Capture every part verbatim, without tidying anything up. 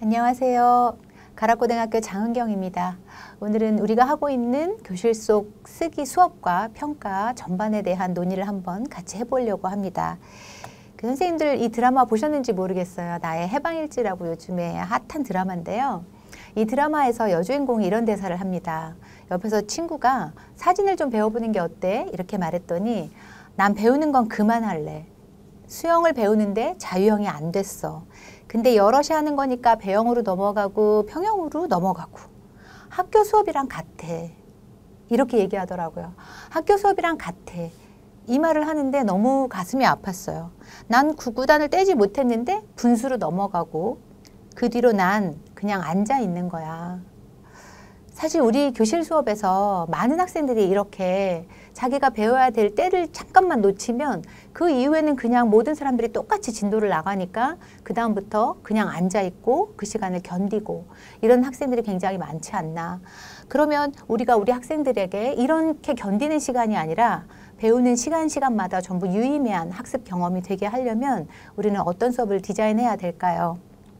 안녕하세요. 가락고등학교 장은경입니다. 오늘은 우리가 하고 있는 교실 속 쓰기 수업과 평가 전반에 대한 논의를 한번 같이 해보려고 합니다. 그 선생님들 이 드라마 보셨는지 모르겠어요. 나의 해방일지라고 요즘에 핫한 드라마인데요. 이 드라마에서 여주인공이 이런 대사를 합니다. 옆에서 친구가 사진을 좀 배워보는 게 어때? 이렇게 말했더니 난 배우는 건 그만할래. 수영을 배우는데 자유형이 안 됐어. 근데 여럿이 하는 거니까 배영으로 넘어가고 평영으로 넘어가고 학교 수업이랑 같아. 이렇게 얘기하더라고요. 학교 수업이랑 같아. 이 말을 하는데 너무 가슴이 아팠어요. 난 구구단을 떼지 못했는데 분수로 넘어가고 그 뒤로 난 그냥 앉아 있는 거야. 사실 우리 교실 수업에서 많은 학생들이 이렇게 자기가 배워야 될 때를 잠깐만 놓치면 그 이후에는 그냥 모든 사람들이 똑같이 진도를 나가니까 그 다음부터 그냥 앉아있고 그 시간을 견디고 이런 학생들이 굉장히 많지 않나. 그러면 우리가 우리 학생들에게 이렇게 견디는 시간이 아니라 배우는 시간 시간마다 전부 유의미한 학습 경험이 되게 하려면 우리는 어떤 수업을 디자인해야 될까요?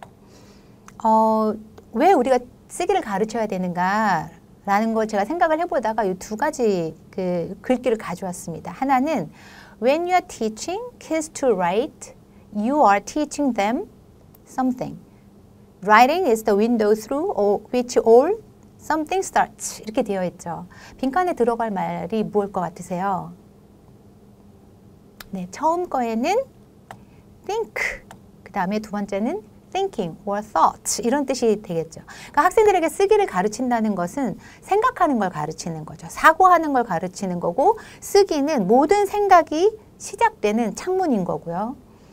어, 왜 우리가 쓰기를 가르쳐야 되는가 라는 걸 제가 생각을 해보다가 이 두 가지 그 글귀를 가져왔습니다. 하나는 When you are teaching kids to write, you are teaching them something. Writing is the window through which all something starts. 이렇게 되어 있죠. 빈칸에 들어갈 말이 무엇일 것 같으세요? 네, 처음 거에는 think, 그 다음에 두 번째는 thinking or thought 이런 뜻이 되겠죠. 그러니까 학생들에게 쓰기를 가르친다는 것은 생각하는 걸 가르치는 거죠. 사고하는 걸 가르치는 거고 쓰기는 모든 생각이 시작되는 창문인 거고요.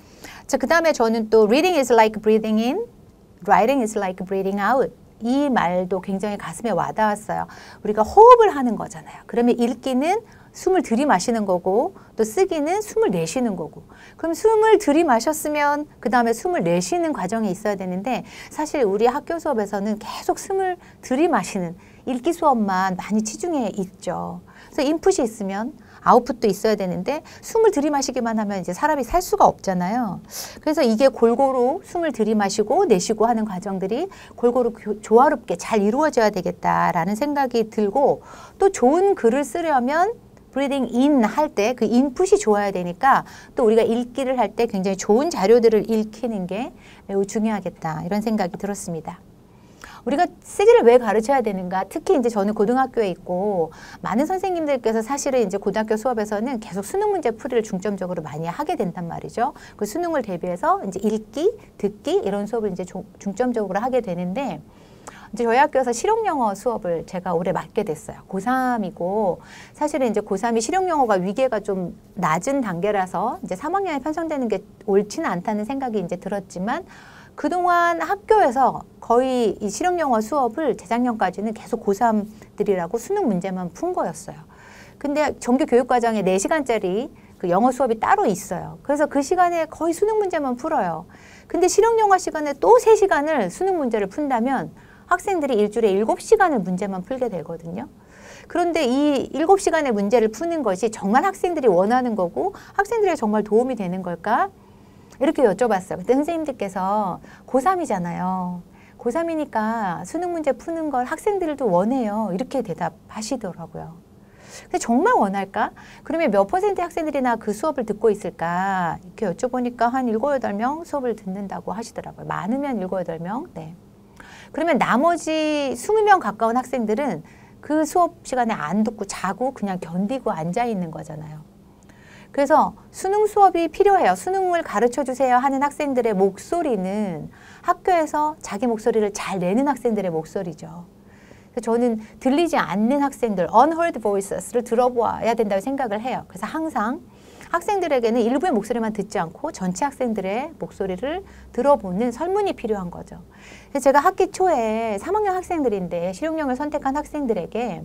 자, 그 다음에 저는 또 reading is like breathing in, writing is like breathing out. 이 말도 굉장히 가슴에 와닿았어요. 우리가 호흡을 하는 거잖아요. 그러면 읽기는 숨을 들이마시는 거고 또 쓰기는 숨을 내쉬는 거고 그럼 숨을 들이마셨으면 그 다음에 숨을 내쉬는 과정이 있어야 되는데 사실 우리 학교 수업에서는 계속 숨을 들이마시는 읽기 수업만 많이 치중해 있죠. 그래서 인풋이 있으면 아웃풋도 있어야 되는데 숨을 들이마시기만 하면 이제 사람이 살 수가 없잖아요. 그래서 이게 골고루 숨을 들이마시고 내쉬고 하는 과정들이 골고루 조화롭게 잘 이루어져야 되겠다라는 생각이 들고 또 좋은 글을 쓰려면 breathing in 할 때 그 인풋이 좋아야 되니까 또 우리가 읽기를 할 때 굉장히 좋은 자료들을 읽히는 게 매우 중요하겠다 이런 생각이 들었습니다. 우리가 쓰기를 왜 가르쳐야 되는가? 특히 이제 저는 고등학교에 있고 많은 선생님들께서 사실은 이제 고등학교 수업에서는 계속 수능 문제 풀이를 중점적으로 많이 하게 된단 말이죠. 그 수능을 대비해서 이제 읽기, 듣기 이런 수업을 이제 중점적으로 하게 되는데 이제 저희 학교에서 실용영어 수업을 제가 올해 맡게 됐어요. 고삼이고 사실은 이제 고삼이 실용영어가 위계가 좀 낮은 단계라서 이제 삼 학년에 편성되는 게 옳지는 않다는 생각이 이제 들었지만 그동안 학교에서 거의 이 실용영어 수업을 재작년까지는 계속 고삼들이라고 수능 문제만 푼 거였어요. 근데 정규 교육과정에 네 시간짜리 그 영어 수업이 따로 있어요. 그래서 그 시간에 거의 수능 문제만 풀어요. 근데 실용영어 시간에 또 세 시간을 수능 문제를 푼다면 학생들이 일주일에 일곱 시간을 문제만 풀게 되거든요. 그런데 이 일곱 시간의 문제를 푸는 것이 정말 학생들이 원하는 거고 학생들에게 정말 도움이 되는 걸까? 이렇게 여쭤봤어요. 그때 선생님들께서 고삼이잖아요. 고삼이니까 수능 문제 푸는 걸 학생들도 원해요. 이렇게 대답하시더라고요. 근데 정말 원할까? 그러면 몇 퍼센트의 학생들이나 그 수업을 듣고 있을까? 이렇게 여쭤보니까 한 일곱, 여덟 명 수업을 듣는다고 하시더라고요. 많으면 일곱, 여덟 명. 네. 그러면 나머지 이십 명 가까운 학생들은 그 수업 시간에 안 듣고 자고 그냥 견디고 앉아 있는 거잖아요. 그래서 수능 수업이 필요해요. 수능을 가르쳐 주세요 하는 학생들의 목소리는 학교에서 자기 목소리를 잘 내는 학생들의 목소리죠. 그래서 저는 들리지 않는 학생들, unheard voices를 들어보아야 된다고 생각을 해요. 그래서 항상 학생들에게는 일부의 목소리만 듣지 않고 전체 학생들의 목소리를 들어보는 설문이 필요한 거죠. 그래서 제가 학기 초에 삼 학년 학생들인데 실용영어를 선택한 학생들에게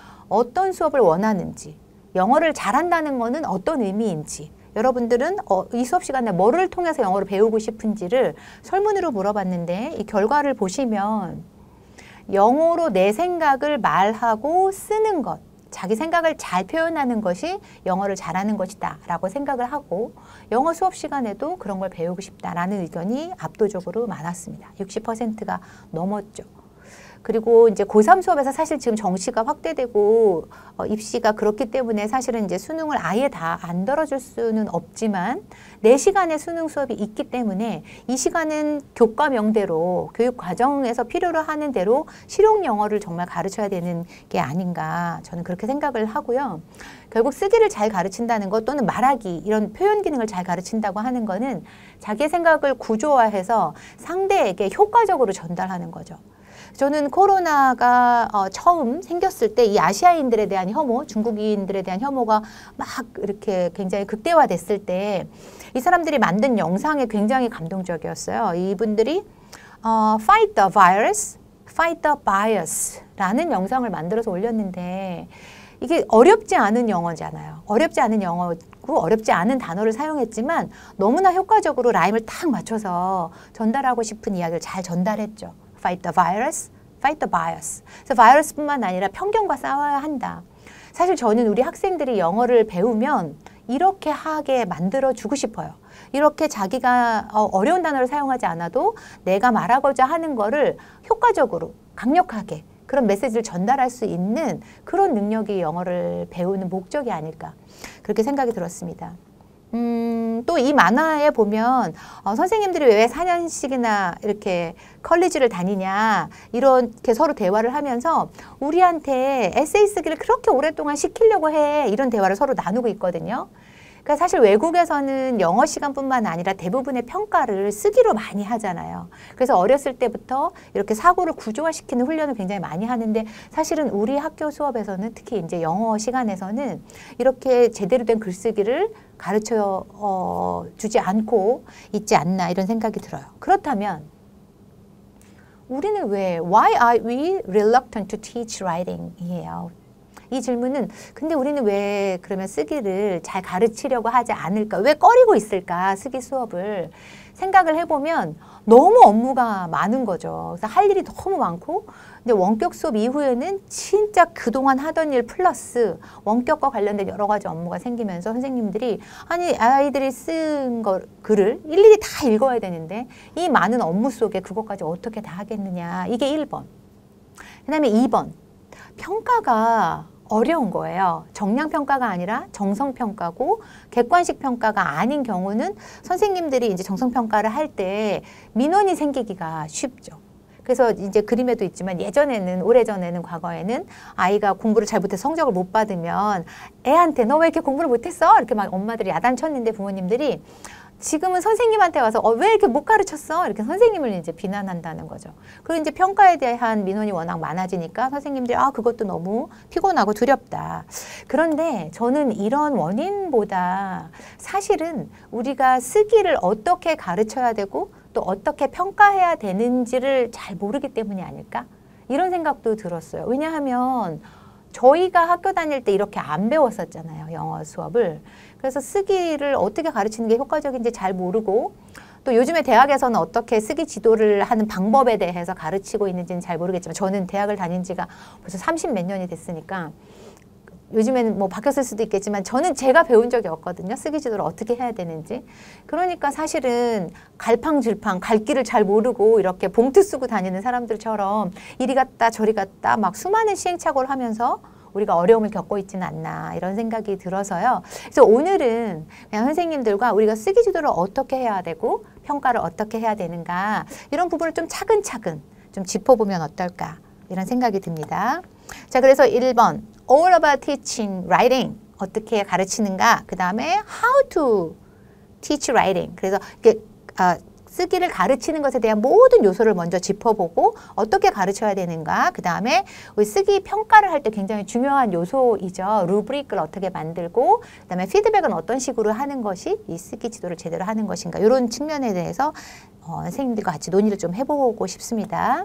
어떤 수업을 원하는지, 영어를 잘한다는 것은 어떤 의미인지, 여러분들은 어, 이 수업 시간에 뭐를 통해서 영어를 배우고 싶은지를 설문으로 물어봤는데 이 결과를 보시면 영어로 내 생각을 말하고 쓰는 것, 자기 생각을 잘 표현하는 것이 영어를 잘하는 것이다 라고 생각을 하고 영어 수업 시간에도 그런 걸 배우고 싶다라는 의견이 압도적으로 많았습니다. 육십 퍼센트가 넘었죠. 그리고 이제 고삼 수업에서 사실 지금 정시가 확대되고 어, 입시가 그렇기 때문에 사실은 이제 수능을 아예 다 안 들어줄 수는 없지만 네 시간의 수능 수업이 있기 때문에 이 시간은 교과명대로 교육 과정에서 필요로 하는 대로 실용 영어를 정말 가르쳐야 되는 게 아닌가 저는 그렇게 생각을 하고요. 결국 쓰기를 잘 가르친다는 것 또는 말하기 이런 표현 기능을 잘 가르친다고 하는 거는 자기의 생각을 구조화해서 상대에게 효과적으로 전달하는 거죠. 저는 코로나가 어, 처음 생겼을 때 이 아시아인들에 대한 혐오, 중국인들에 대한 혐오가 막 이렇게 굉장히 극대화됐을 때 이 사람들이 만든 영상이 굉장히 감동적이었어요. 이분들이 어, Fight the virus, fight the bias 라는 영상을 만들어서 올렸는데 이게 어렵지 않은 영어잖아요. 어렵지 않은 영어고 어렵지 않은 단어를 사용했지만 너무나 효과적으로 라임을 딱 맞춰서 전달하고 싶은 이야기를 잘 전달했죠. Fight the virus, fight the bias. 그래서 바이러스뿐만 아니라 편견과 싸워야 한다. 사실 저는 우리 학생들이 영어를 배우면 이렇게 하게 만들어주고 싶어요. 이렇게 자기가 어려운 단어를 사용하지 않아도 내가 말하고자 하는 거를 효과적으로, 강력하게 그런 메시지를 전달할 수 있는 그런 능력이 영어를 배우는 목적이 아닐까 그렇게 생각이 들었습니다. 음, 또 이 만화에 보면 어, 선생님들이 왜 사 년씩이나 이렇게 컬리지를 다니냐 이렇게 서로 대화를 하면서 우리한테 에세이 쓰기를 그렇게 오랫동안 시키려고 해 이런 대화를 서로 나누고 있거든요. 그러니까 사실 외국에서는 영어 시간뿐만 아니라 대부분의 평가를 쓰기로 많이 하잖아요. 그래서 어렸을 때부터 이렇게 사고를 구조화시키는 훈련을 굉장히 많이 하는데 사실은 우리 학교 수업에서는 특히 이제 영어 시간에서는 이렇게 제대로 된 글쓰기를 가르쳐 어, 주지 않고 있지 않나 이런 생각이 들어요. 그렇다면 우리는 왜 Why are we reluctant to teach writing? 이에요. 이 질문은 근데 우리는 왜 그러면 쓰기를 잘 가르치려고 하지 않을까? 왜 꺼리고 있을까? 쓰기 수업을 생각을 해보면 너무 업무가 많은 거죠. 그래서 할 일이 너무 많고 근데 원격 수업 이후에는 진짜 그동안 하던 일 플러스 원격과 관련된 여러 가지 업무가 생기면서 선생님들이 아니 아이들이 쓴 거, 글을 일일이 다 읽어야 되는데 이 많은 업무 속에 그것까지 어떻게 다 하겠느냐. 이게 일 번. 그 다음에 이 번. 평가가 어려운 거예요. 정량평가가 아니라 정성평가고 객관식 평가가 아닌 경우는 선생님들이 이제 정성평가를 할 때 민원이 생기기가 쉽죠. 그래서 이제 그림에도 있지만 예전에는 오래전에는 과거에는 아이가 공부를 잘 못해서 성적을 못 받으면 애한테 너 왜 이렇게 공부를 못했어? 이렇게 막 엄마들이 야단쳤는데 부모님들이 지금은 선생님한테 와서 어, 왜 이렇게 못 가르쳤어? 이렇게 선생님을 이제 비난한다는 거죠. 그리고 이제 평가에 대한 민원이 워낙 많아지니까 선생님들이 아 그것도 너무 피곤하고 두렵다. 그런데 저는 이런 원인보다 사실은 우리가 쓰기를 어떻게 가르쳐야 되고 또 어떻게 평가해야 되는지를 잘 모르기 때문이 아닐까? 이런 생각도 들었어요. 왜냐하면 저희가 학교 다닐 때 이렇게 안 배웠었잖아요. 영어 수업을. 그래서 쓰기를 어떻게 가르치는 게 효과적인지 잘 모르고 또 요즘에 대학에서는 어떻게 쓰기 지도를 하는 방법에 대해서 가르치고 있는지는 잘 모르겠지만 저는 대학을 다닌 지가 벌써 삼십 몇 년이 됐으니까 요즘에는 뭐 바뀌었을 수도 있겠지만 저는 제가 배운 적이 없거든요. 쓰기 지도를 어떻게 해야 되는지. 그러니까 사실은 갈팡질팡 갈 길을 잘 모르고 이렇게 봉투 쓰고 다니는 사람들처럼 이리 갔다 저리 갔다 막 수많은 시행착오를 하면서 우리가 어려움을 겪고 있지는 않나 이런 생각이 들어서요. 그래서 오늘은 그냥 선생님들과 우리가 쓰기 지도를 어떻게 해야 되고 평가를 어떻게 해야 되는가 이런 부분을 좀 차근차근 좀 짚어보면 어떨까 이런 생각이 듭니다. 자, 그래서 일 번 All about teaching writing 어떻게 가르치는가 그 다음에 How to teach writing 그래서 이게 아, 쓰기를 가르치는 것에 대한 모든 요소를 먼저 짚어보고 어떻게 가르쳐야 되는가 그 다음에 우리 쓰기 평가를 할 때 굉장히 중요한 요소이죠. 루브릭을 어떻게 만들고 그 다음에 피드백은 어떤 식으로 하는 것이 이 쓰기 지도를 제대로 하는 것인가 이런 측면에 대해서 어, 선생님들과 같이 논의를 좀 해보고 싶습니다.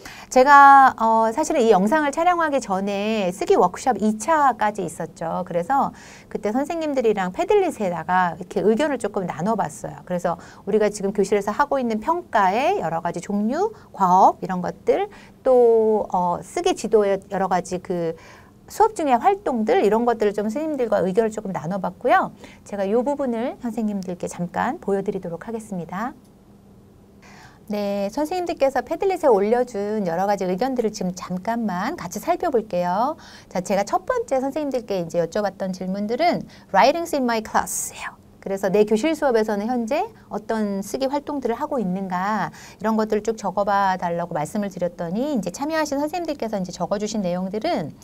제가 어, 사실은 이 영상을 촬영하기 전에 쓰기 워크숍 이 차까지 있었죠. 그래서 그때 선생님들이랑 패들릿에다가 이렇게 의견을 조금 나눠봤어요. 그래서 우리가 지금 교실에서 하고 있는 평가의 여러 가지 종류, 과업 이런 것들 또 어, 쓰기 지도의 여러 가지 그 수업 중에 활동들 이런 것들을 좀 선생님들과 의견을 조금 나눠봤고요. 제가 이 부분을 선생님들께 잠깐 보여드리도록 하겠습니다. 네, 선생님들께서 패들릿에 올려준 여러 가지 의견들을 지금 잠깐만 같이 살펴볼게요. 자, 제가 첫 번째 선생님들께 이제 여쭤봤던 질문들은 Writings in my class예요. 그래서 내 교실 수업에서는 현재 어떤 쓰기 활동들을 하고 있는가 이런 것들을 쭉 적어봐 달라고 말씀을 드렸더니 이제 참여하신 선생님들께서 이제 적어주신 내용들은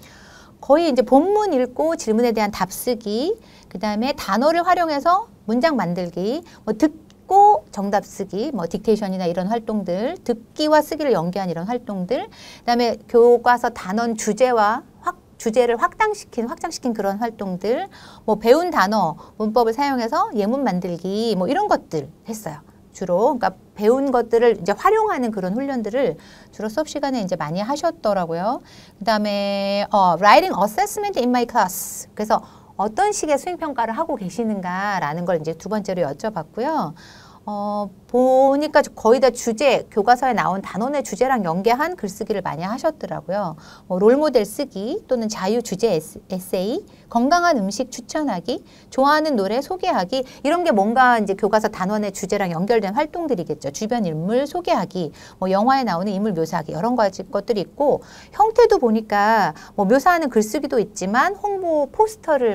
거의 이제 본문 읽고 질문에 대한 답 쓰기, 그 다음에 단어를 활용해서 문장 만들기, 뭐 듣고 정답 쓰기, 뭐 딕테이션이나 이런 활동들, 듣기와 쓰기를 연계한 이런 활동들, 그 다음에 교과서 단원 주제와 확 주제를 확장시킨, 확장시킨 그런 활동들, 뭐 배운 단어, 문법을 사용해서 예문 만들기, 뭐 이런 것들 했어요. 주로. 그러니까 배운 것들을 이제 활용하는 그런 훈련들을 주로 수업 시간에 이제 많이 하셨더라고요. 그 다음에, 어, writing assessment in my class. 그래서 어떤 식의 수행평가를 하고 계시는가라는 걸 이제 두 번째로 여쭤봤고요. 어, 보니까 거의 다 주제, 교과서에 나온 단원의 주제랑 연계한 글쓰기를 많이 하셨더라고요. 뭐 롤모델 쓰기 또는 자유 주제 에스, 에세이, 건강한 음식 추천하기, 좋아하는 노래 소개하기 이런 게 뭔가 이제 교과서 단원의 주제랑 연결된 활동들이겠죠. 주변 인물 소개하기, 뭐 영화에 나오는 인물 묘사하기 이런 가지 것들이 있고 형태도 보니까 뭐 묘사하는 글쓰기도 있지만 홍보 포스터를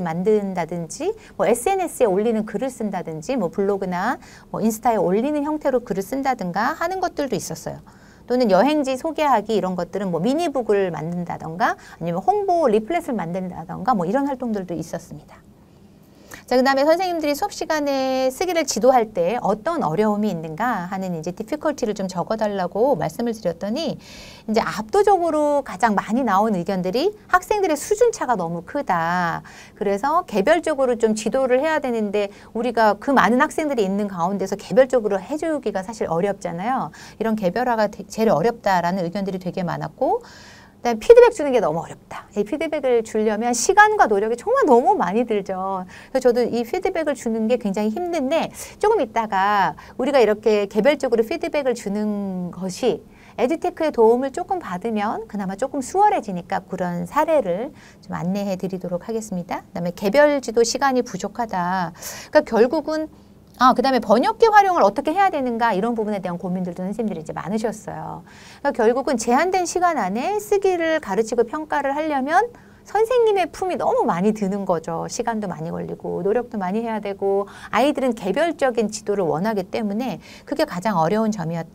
만든다든지 뭐 에스엔에스에 올리는 글을 쓴다든지 뭐 블로그나 뭐 인스타에 올리는 형태로 글을 쓴다든가 하는 것들도 있었어요. 또는 여행지 소개하기 이런 것들은 뭐 미니북을 만든다던가 아니면 홍보 리플렛을 만든다던가 뭐 이런 활동들도 있었습니다. 자, 그 다음에 선생님들이 수업 시간에 쓰기를 지도할 때 어떤 어려움이 있는가 하는 이제 difficulty를 좀 적어달라고 말씀을 드렸더니 이제 압도적으로 가장 많이 나온 의견들이 학생들의 수준 차가 너무 크다. 그래서 개별적으로 좀 지도를 해야 되는데 우리가 그 많은 학생들이 있는 가운데서 개별적으로 해주기가 사실 어렵잖아요. 이런 개별화가 제일 어렵다라는 의견들이 되게 많았고 그다음에 피드백 주는 게 너무 어렵다. 이 피드백을 주려면 시간과 노력이 정말 너무 많이 들죠. 그래서 저도 이 피드백을 주는 게 굉장히 힘든데 조금 있다가 우리가 이렇게 개별적으로 피드백을 주는 것이 에듀테크의 도움을 조금 받으면 그나마 조금 수월해지니까 그런 사례를 좀 안내해 드리도록 하겠습니다. 그다음에 개별 지도 시간이 부족하다. 그러니까 결국은 아, 그 다음에 번역기 활용을 어떻게 해야 되는가 이런 부분에 대한 고민들도 선생님들이 이제 많으셨어요. 그러니까 결국은 제한된 시간 안에 쓰기를 가르치고 평가를 하려면 선생님의 품이 너무 많이 드는 거죠. 시간도 많이 걸리고 노력도 많이 해야 되고 아이들은 개별적인 지도를 원하기 때문에 그게 가장 어려운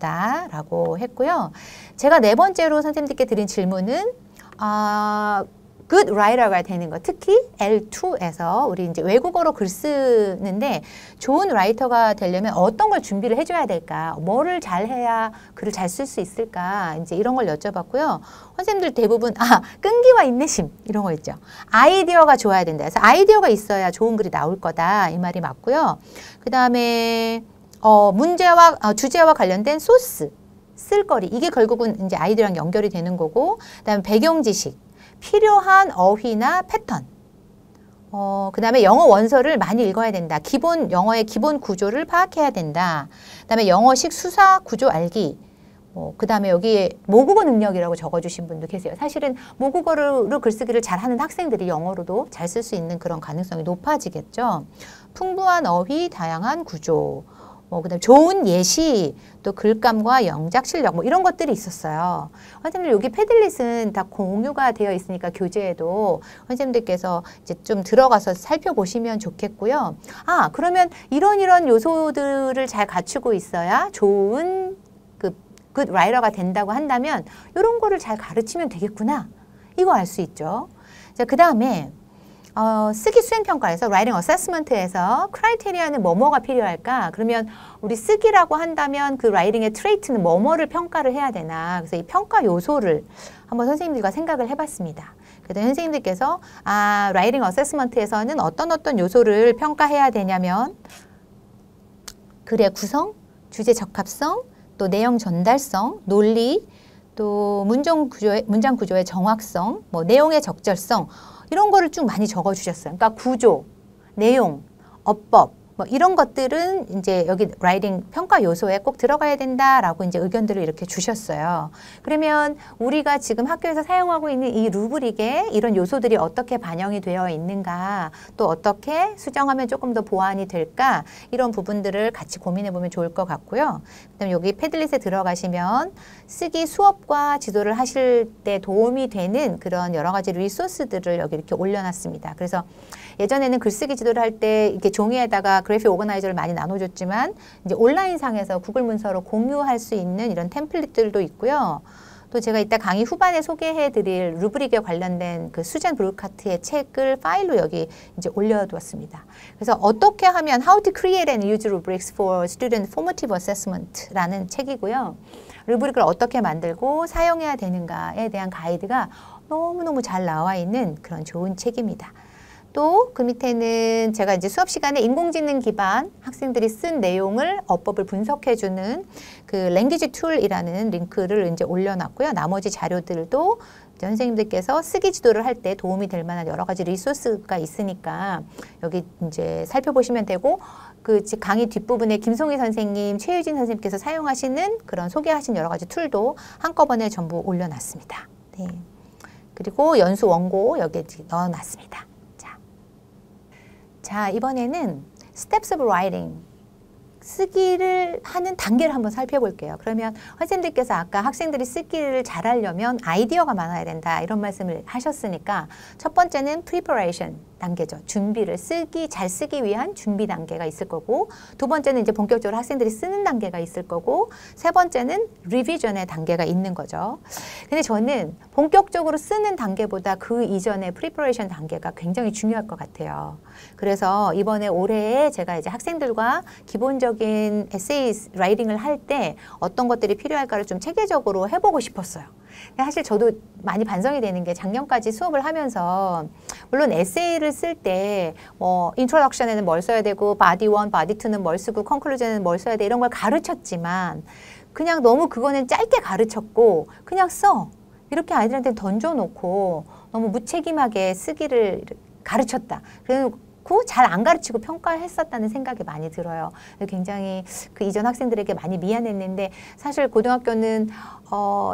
점이었다라고 했고요. 제가 네 번째로 선생님들께 드린 질문은 아, good writer가 되는 거, 특히 엘 투에서 우리 이제 외국어로 글 쓰는데 좋은 라이터가 되려면 어떤 걸 준비를 해줘야 될까? 뭐를 잘 해야 글을 잘 쓸 수 있을까? 이제 이런 걸 여쭤봤고요. 선생님들 대부분 아 끈기와 인내심 이런 거 있죠. 아이디어가 좋아야 된다. 그래서 아이디어가 있어야 좋은 글이 나올 거다 이 말이 맞고요. 그 다음에 어, 문제와 어, 주제와 관련된 소스, 쓸거리 이게 결국은 이제 아이디어랑 연결이 되는 거고, 그다음에 배경 지식. 필요한 어휘나 패턴, 어, 그 다음에 영어 원서를 많이 읽어야 된다. 기본 영어의 기본 구조를 파악해야 된다. 그 다음에 영어식 수사 구조 알기, 어, 그 다음에 여기에 모국어 능력이라고 적어주신 분도 계세요. 사실은 모국어로 글쓰기를 잘하는 학생들이 영어로도 잘 쓸 수 있는 그런 가능성이 높아지겠죠. 풍부한 어휘, 다양한 구조, 뭐 그다음 좋은 예시, 또 글감과 영작 실력 뭐 이런 것들이 있었어요. 선생님들 여기 패들릿은 다 공유가 되어 있으니까 교재에도 선생님들께서 이제 좀 들어가서 살펴보시면 좋겠고요. 아 그러면 이런 이런 요소들을 잘 갖추고 있어야 좋은 그 굿 라이터가 된다고 한다면 이런 거를 잘 가르치면 되겠구나. 이거 알 수 있죠. 자, 그 다음에 어, 쓰기 수행평가에서 Writing Assessment에서 크라이테리아는 뭐뭐가 필요할까? 그러면 우리 쓰기라고 한다면 그 라이팅의 트레이트는 뭐뭐를 평가를 해야 되나? 그래서 이 평가 요소를 한번 선생님들과 생각을 해봤습니다. 그래서 선생님들께서 아, Writing Assessment에서는 어떤 어떤 요소를 평가해야 되냐면 글의 구성, 주제 적합성, 또 내용 전달성, 논리, 또 문장 구조의, 문장 구조의 정확성, 뭐 내용의 적절성 이런 거를 쭉 많이 적어주셨어요. 그러니까 구조, 내용, 어법, 뭐 이런 것들은 이제 여기 라이팅 평가 요소에 꼭 들어가야 된다라고 이제 의견들을 이렇게 주셨어요. 그러면 우리가 지금 학교에서 사용하고 있는 이 루브릭에 이런 요소들이 어떻게 반영이 되어 있는가, 또 어떻게 수정하면 조금 더 보완이 될까, 이런 부분들을 같이 고민해 보면 좋을 것 같고요. 그다음에 여기 패들릿에 들어가시면 쓰기 수업과 지도를 하실 때 도움이 되는 그런 여러 가지 리소스들을 여기 이렇게 올려놨습니다. 그래서 예전에는 글쓰기 지도를 할 때 이렇게 종이에다가 그래픽 오거나이저를 많이 나눠줬지만 이제 온라인상에서 구글 문서로 공유할 수 있는 이런 템플릿들도 있고요. 또 제가 이따 강의 후반에 소개해드릴 루브릭에 관련된 그 수잔 브루카트의 책을 파일로 여기 이제 올려두었습니다. 그래서 어떻게 하면 How to Create and Use Rubrics for Student Formative Assessment라는 책이고요. 루브릭을 어떻게 만들고 사용해야 되는가에 대한 가이드가 너무너무 잘 나와 있는 그런 좋은 책입니다. 또 그 밑에는 제가 이제 수업 시간에 인공지능 기반 학생들이 쓴 내용을 어법을 분석해주는 그 랭귀지 툴이라는 링크를 이제 올려놨고요. 나머지 자료들도 선생님들께서 쓰기 지도를 할 때 도움이 될 만한 여러 가지 리소스가 있으니까 여기 이제 살펴보시면 되고, 그 강의 뒷부분에 김송희 선생님, 최유진 선생님께서 사용하시는 그런 소개하신 여러 가지 툴도 한꺼번에 전부 올려놨습니다. 네. 그리고 연수 원고 여기에 넣어놨습니다. 자, 이번에는 Steps of Writing, 쓰기를 하는 단계를 한번 살펴볼게요. 그러면 선생님들께서 아까 학생들이 쓰기를 잘하려면 아이디어가 많아야 된다 이런 말씀을 하셨으니까 첫 번째는 Preparation 단계죠. 준비를 쓰기, 잘 쓰기 위한 준비 단계가 있을 거고, 두 번째는 이제 본격적으로 학생들이 쓰는 단계가 있을 거고, 세 번째는 리비전의 단계가 있는 거죠. 근데 저는 본격적으로 쓰는 단계보다 그 이전의 프리퍼레이션 단계가 굉장히 중요할 것 같아요. 그래서 이번에 올해에 제가 이제 학생들과 기본적인 에세이 라이팅을 할 때 어떤 것들이 필요할까를 좀 체계적으로 해보고 싶었어요. 사실 저도 많이 반성이 되는 게 작년까지 수업을 하면서 물론 에세이를 쓸 때 뭐 인트로덕션에는 뭘 써야 되고 바디 원, 바디 투는 뭘 쓰고 컨클루전에는 뭘 써야 돼 이런 걸 가르쳤지만 그냥 너무 그거는 짧게 가르쳤고 그냥 써 이렇게 아이들한테 던져놓고 너무 무책임하게 쓰기를 가르쳤다. 그래서 잘 안 가르치고 평가했었다는 생각이 많이 들어요. 굉장히 그 이전 학생들에게 많이 미안했는데 사실 고등학교는 어,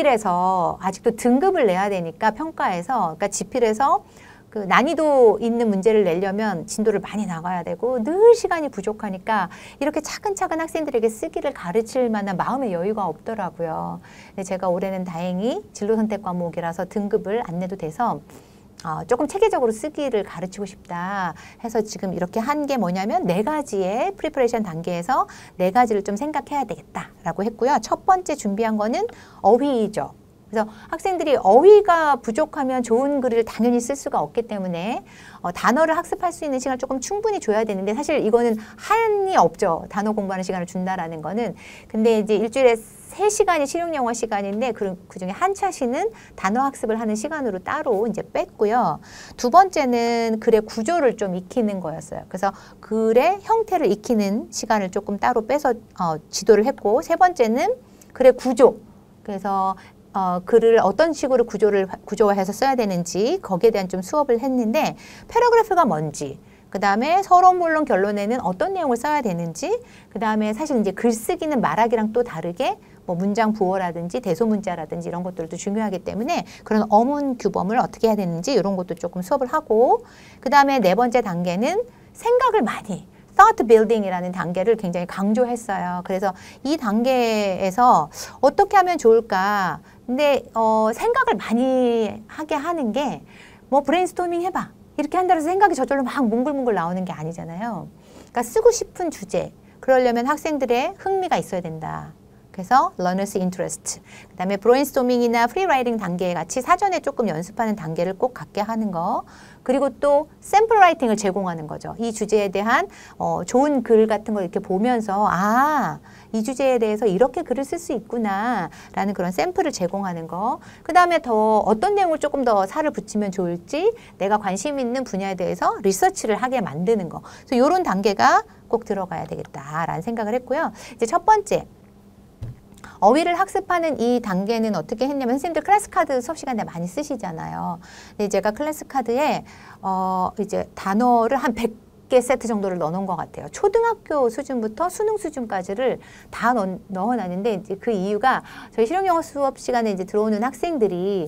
지필에서 아직도 등급을 내야 되니까 평가해서 그러니까 지필에서 그 난이도 있는 문제를 내려면 진도를 많이 나가야 되고 늘 시간이 부족하니까 이렇게 차근차근 학생들에게 쓰기를 가르칠 만한 마음의 여유가 없더라고요. 근데 제가 올해는 다행히 진로 선택 과목이라서 등급을 안 내도 돼서 어, 조금 체계적으로 쓰기를 가르치고 싶다 해서 지금 이렇게 한 게 뭐냐면 네 가지의 프리퍼레이션 단계에서 네 가지를 좀 생각해야 되겠다라고 했고요. 첫 번째 준비한 거는 어휘죠. 그래서 학생들이 어휘가 부족하면 좋은 글을 당연히 쓸 수가 없기 때문에 어, 단어를 학습할 수 있는 시간을 조금 충분히 줘야 되는데 사실 이거는 한이 없죠. 단어 공부하는 시간을 준다라는 거는. 근데 이제 일주일에 세 시간이 실용영어 시간인데 그, 그 중에 한 차시는 단어 학습을 하는 시간으로 따로 이제 뺐고요. 두 번째는 글의 구조를 좀 익히는 거였어요. 그래서 글의 형태를 익히는 시간을 조금 따로 빼서 어, 지도를 했고, 세 번째는 글의 구조. 그래서 어, 글을 어떤 식으로 구조를 구조화해서 써야 되는지 거기에 대한 좀 수업을 했는데 패러그래프가 뭔지, 그 다음에 서론, 본론, 결론에는 어떤 내용을 써야 되는지, 그 다음에 사실 이제 글쓰기는 말하기랑 또 다르게 뭐 문장 부호라든지 대소문자라든지 이런 것들도 중요하기 때문에 그런 어문 규범을 어떻게 해야 되는지 이런 것도 조금 수업을 하고, 그 다음에 네 번째 단계는 생각을 많이 thought building이라는 단계를 굉장히 강조했어요. 그래서 이 단계에서 어떻게 하면 좋을까? 근데 어, 생각을 많이 하게 하는 게 뭐 브레인스토밍 해봐. 이렇게 한다고 해서 생각이 저절로 막 뭉글뭉글 나오는 게 아니잖아요. 그러니까 쓰고 싶은 주제, 그러려면 학생들의 흥미가 있어야 된다. 그래서 learners interest, 그 다음에 브레인스토밍이나 프리라이팅 단계 같이 사전에 조금 연습하는 단계를 꼭 갖게 하는 거, 그리고 또 샘플 라이팅을 제공하는 거죠. 이 주제에 대한 어, 좋은 글 같은 걸 이렇게 보면서 아, 이 주제에 대해서 이렇게 글을 쓸 수 있구나 라는 그런 샘플을 제공하는 거, 그 다음에 더 어떤 내용을 조금 더 살을 붙이면 좋을지 내가 관심 있는 분야에 대해서 리서치를 하게 만드는 거, 그래서 이런 단계가 꼭 들어가야 되겠다라는 생각을 했고요. 이제 첫 번째, 어휘를 학습하는 이 단계는 어떻게 했냐면 선생님들 클래스 카드 수업 시간에 많이 쓰시잖아요. 근데 제가 클래스 카드에 어 이제 단어를 한 백 개 세트 정도를 넣어놓은 것 같아요. 초등학교 수준부터 수능 수준까지를 다 넣, 넣어놨는데 이제 그 이유가 저희 실용영어 수업 시간에 이제 들어오는 학생들이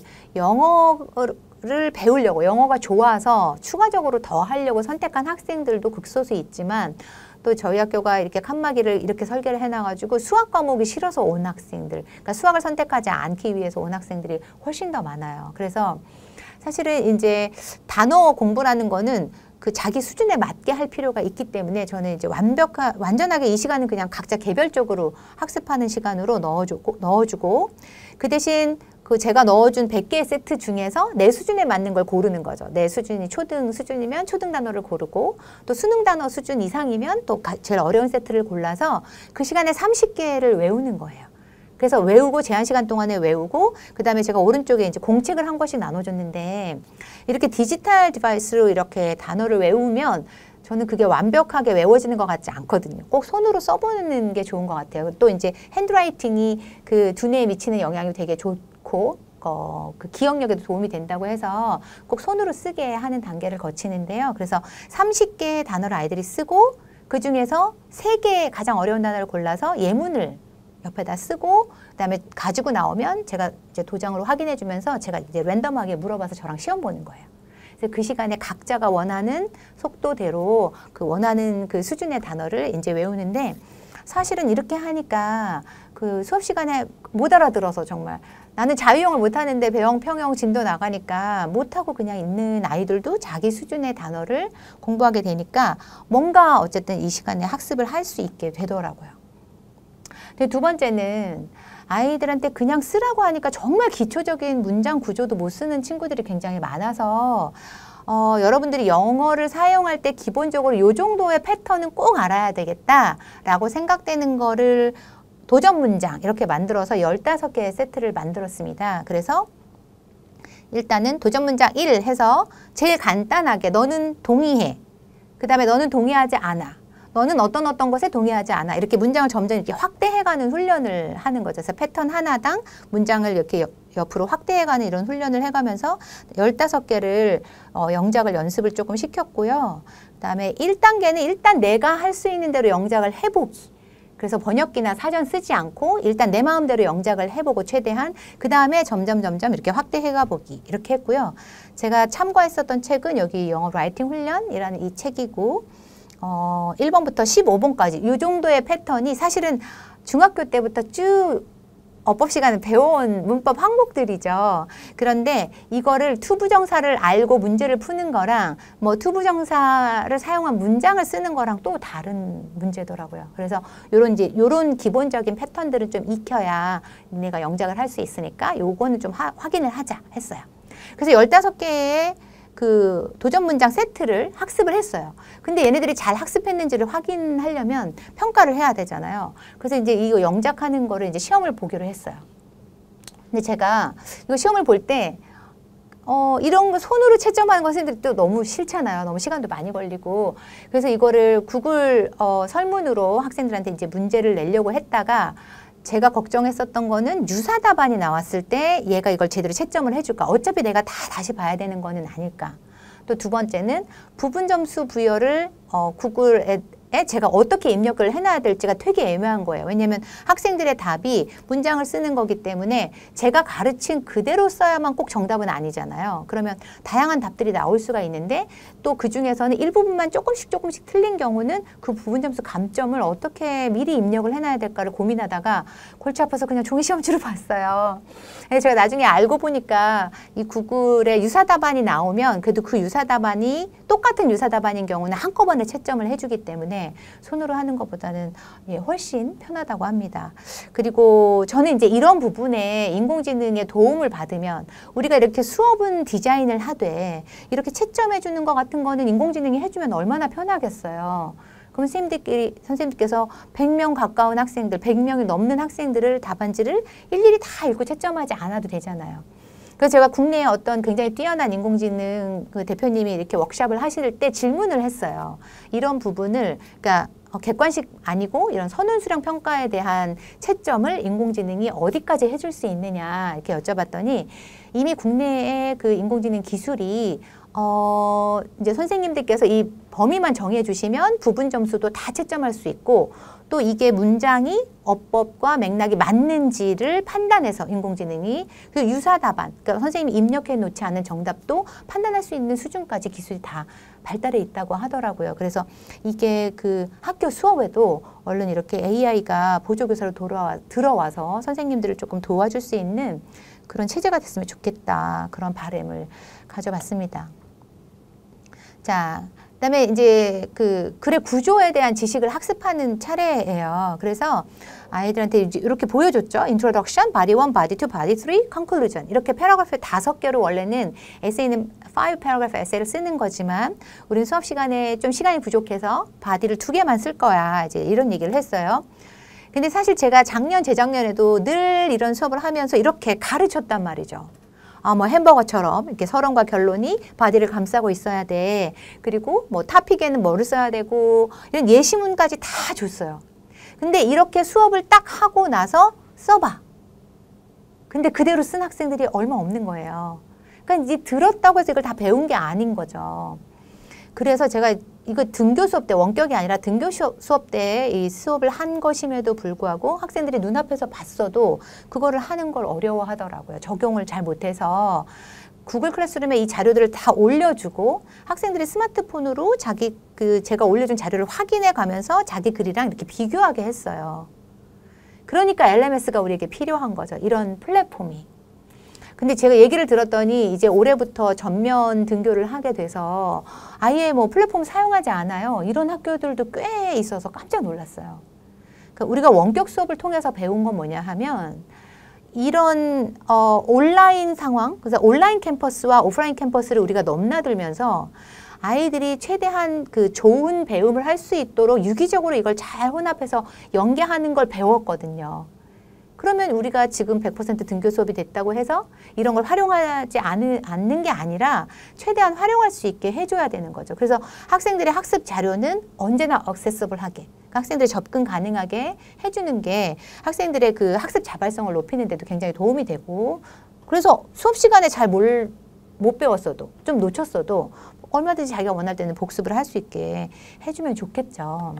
영어를 배우려고 영어가 좋아서 추가적으로 더 하려고 선택한 학생들도 극소수 있지만 또 저희 학교가 이렇게 칸막이를 이렇게 설계를 해놔가지고 수학 과목이 싫어서 온 학생들, 그러니까 수학을 선택하지 않기 위해서 온 학생들이 훨씬 더 많아요. 그래서 사실은 이제 단어 공부라는 거는 그 자기 수준에 맞게 할 필요가 있기 때문에 저는 이제 완벽한, 완전하게 이 시간은 그냥 각자 개별적으로 학습하는 시간으로 넣어주고, 넣어주고 그 대신 그 제가 넣어준 백 개의 세트 중에서 내 수준에 맞는 걸 고르는 거죠. 내 수준이 초등 수준이면 초등 단어를 고르고 또 수능 단어 수준 이상이면 또 제일 어려운 세트를 골라서 그 시간에 삼십 개를 외우는 거예요. 그래서 외우고 제한 시간 동안에 외우고 그 다음에 제가 오른쪽에 이제 공책을 한 권씩 나눠줬는데 이렇게 디지털 디바이스로 이렇게 단어를 외우면 저는 그게 완벽하게 외워지는 것 같지 않거든요. 꼭 손으로 써보는 게 좋은 것 같아요. 또 이제 핸드라이팅이 그 두뇌에 미치는 영향이 되게 좋고 어, 그 기억력에도 도움이 된다고 해서 꼭 손으로 쓰게 하는 단계를 거치는데요. 그래서 삼십 개의 단어를 아이들이 쓰고 그 중에서 세 개의 가장 어려운 단어를 골라서 예문을 옆에다 쓰고 그다음에 가지고 나오면 제가 이제 도장으로 확인해 주면서 제가 이제 랜덤하게 물어봐서 저랑 시험 보는 거예요. 그래서 그 시간에 각자가 원하는 속도대로 그 원하는 그 수준의 단어를 이제 외우는데 사실은 이렇게 하니까 그 수업 시간에 못 알아들어서 정말 나는 자유형을 못하는데 배영, 평형, 진도 나가니까 못하고 그냥 있는 아이들도 자기 수준의 단어를 공부하게 되니까 뭔가 어쨌든 이 시간에 학습을 할 수 있게 되더라고요. 근데 두 번째는 아이들한테 그냥 쓰라고 하니까 정말 기초적인 문장 구조도 못 쓰는 친구들이 굉장히 많아서 어, 여러분들이 영어를 사용할 때 기본적으로 이 정도의 패턴은 꼭 알아야 되겠다라고 생각되는 거를 도전 문장 이렇게 만들어서 열다섯 개의 세트를 만들었습니다. 그래서 일단은 도전 문장 일 해서 제일 간단하게 너는 동의해. 그 다음에 너는 동의하지 않아. 너는 어떤 어떤 것에 동의하지 않아. 이렇게 문장을 점점 이렇게 확대해가는 훈련을 하는 거죠. 그래서 패턴 하나당 문장을 이렇게 옆, 옆으로 확대해가는 이런 훈련을 해가면서 열다섯 개를 어, 영작을 연습을 조금 시켰고요. 그 다음에 일 단계는 일단 내가 할 수 있는 대로 영작을 해보기. 그래서 번역기나 사전 쓰지 않고 일단 내 마음대로 영작을 해보고 최대한 그 다음에 점점 점점 이렇게 확대해가 보기 이렇게 했고요. 제가 참고했었던 책은 여기 영어 라이팅 훈련이라는 이 책이고 어, 일 번부터 십오 번까지 이 정도의 패턴이 사실은 중학교 때부터 쭉 어법 시간에 배워온 문법 항목들이죠. 그런데 이거를 투부정사를 알고 문제를 푸는 거랑 뭐 투부정사를 사용한 문장을 쓰는 거랑 또 다른 문제더라고요. 그래서 요런 이제 요런 기본적인 패턴들은 좀 익혀야 니네가 영작을 할 수 있으니까 요거는 좀 하, 확인을 하자 했어요. 그래서 열다섯 개의 그 도전 문장 세트를 학습을 했어요. 근데 얘네들이 잘 학습했는지를 확인하려면 평가를 해야 되잖아요. 그래서 이제 이거 영작하는 거를 이제 시험을 보기로 했어요. 근데 제가 이거 시험을 볼 때 어, 이런 거 손으로 채점하는 거 선생님들이 또 너무 싫잖아요. 너무 시간도 많이 걸리고. 그래서 이거를 구글 어, 설문으로 학생들한테 이제 문제를 내려고 했다가 제가 걱정했었던 거는 유사 답안이 나왔을 때 얘가 이걸 제대로 채점을 해줄까. 어차피 내가 다 다시 봐야 되는 거는 아닐까. 또 두 번째는 부분 점수 부여를 어, 구글에 제가 어떻게 입력을 해놔야 될지가 되게 애매한 거예요. 왜냐하면 학생들의 답이 문장을 쓰는 거기 때문에 제가 가르친 그대로 써야만 꼭 정답은 아니잖아요. 그러면 다양한 답들이 나올 수가 있는데 또 그중에서는 일부분만 조금씩 조금씩 틀린 경우는 그 부분 점수 감점을 어떻게 미리 입력을 해놔야 될까를 고민하다가 골치 아파서 그냥 종이 시험지로 봤어요. 제가 나중에 알고 보니까 이 구글에 유사 답안이 나오면 그래도 그 유사 답안이 똑같은 유사 답안인 경우는 한꺼번에 채점을 해주기 때문에 손으로 하는 것보다는 예, 훨씬 편하다고 합니다. 그리고 저는 이제 이런 부분에 인공지능의 도움을 받으면 우리가 이렇게 수업은 디자인을 하되 이렇게 채점해 주는 것 같은 거는 인공지능이 해주면 얼마나 편하겠어요. 그럼 선생님들끼리, 선생님께서 백 명 가까운 학생들, 백 명이 넘는 학생들을 답안지를 일일이 다 읽고 채점하지 않아도 되잖아요. 그래서 제가 국내에 어떤 굉장히 뛰어난 인공지능 그 대표님이 이렇게 워크숍을 하실 때 질문을 했어요. 이런 부분을, 그러니까 어, 객관식 아니고 이런 선운수량 평가에 대한 채점을 인공지능이 어디까지 해줄 수 있느냐 이렇게 여쭤봤더니 이미 국내의 그 인공지능 기술이 어, 이제 선생님들께서 이 범위만 정해 주시면 부분 점수도 다 채점할 수 있고 또 이게 문장이 어법과 맥락이 맞는지를 판단해서 인공지능이 그 유사 답안, 그러니까 선생님이 입력해 놓지 않은 정답도 판단할 수 있는 수준까지 기술이 다 발달해 있다고 하더라고요. 그래서 이게 그 학교 수업에도 얼른 이렇게 에이아이가 보조교사로 돌아와, 들어와서 선생님들을 조금 도와줄 수 있는 그런 체제가 됐으면 좋겠다. 그런 바람을 가져봤습니다. 자, 그다음에 이제 그 글의 구조에 대한 지식을 학습하는 차례예요. 그래서 아이들한테 이제 이렇게 보여줬죠. Introduction, Body one, Body two, Body three, Conclusion. 이렇게 패러그래프 다섯 개로 원래는 에세이는 five 패러그래프 에세이를 쓰는 거지만 우리는 수업 시간에 좀 시간이 부족해서 바디를 두 개만 쓸 거야. 이제 이런 얘기를 했어요. 근데 사실 제가 작년, 재작년에도 늘 이런 수업을 하면서 이렇게 가르쳤단 말이죠. 아, 뭐 햄버거처럼 이렇게 서론과 결론이 바디를 감싸고 있어야 돼. 그리고 뭐 타픽에는 뭐를 써야 되고 이런 예시문까지 다 줬어요. 근데 이렇게 수업을 딱 하고 나서 써봐. 근데 그대로 쓴 학생들이 얼마 없는 거예요. 그러니까 이제 들었다고 해서 이걸 다 배운 게 아닌 거죠. 그래서 제가 이거 등교 수업 때, 원격이 아니라 등교 수업 때 이 수업을 한 것임에도 불구하고 학생들이 눈앞에서 봤어도 그거를 하는 걸 어려워하더라고요. 적용을 잘 못해서 구글 클래스룸에 이 자료들을 다 올려주고 학생들이 스마트폰으로 자기 그 제가 올려준 자료를 확인해 가면서 자기 글이랑 이렇게 비교하게 했어요. 그러니까 엘엠에스가 우리에게 필요한 거죠. 이런 플랫폼이. 근데 제가 얘기를 들었더니 이제 올해부터 전면 등교를 하게 돼서 아예 뭐 플랫폼 사용하지 않아요. 이런 학교들도 꽤 있어서 깜짝 놀랐어요. 그러니까 우리가 원격 수업을 통해서 배운 건 뭐냐 하면 이런 어, 온라인 상황, 그래서 온라인 캠퍼스와 오프라인 캠퍼스를 우리가 넘나들면서 아이들이 최대한 그 좋은 배움을 할 수 있도록 유기적으로 이걸 잘 혼합해서 연계하는 걸 배웠거든요. 그러면 우리가 지금 백 퍼센트 등교 수업이 됐다고 해서 이런 걸 활용하지 않은, 않는 게 아니라 최대한 활용할 수 있게 해줘야 되는 거죠. 그래서 학생들의 학습 자료는 언제나 액세서블하게, 그러니까 학생들이 접근 가능하게 해주는 게 학생들의 그 학습 자발성을 높이는 데도 굉장히 도움이 되고 그래서 수업 시간에 잘 못 배웠어도 좀 놓쳤어도 얼마든지 자기가 원할 때는 복습을 할 수 있게 해주면 좋겠죠.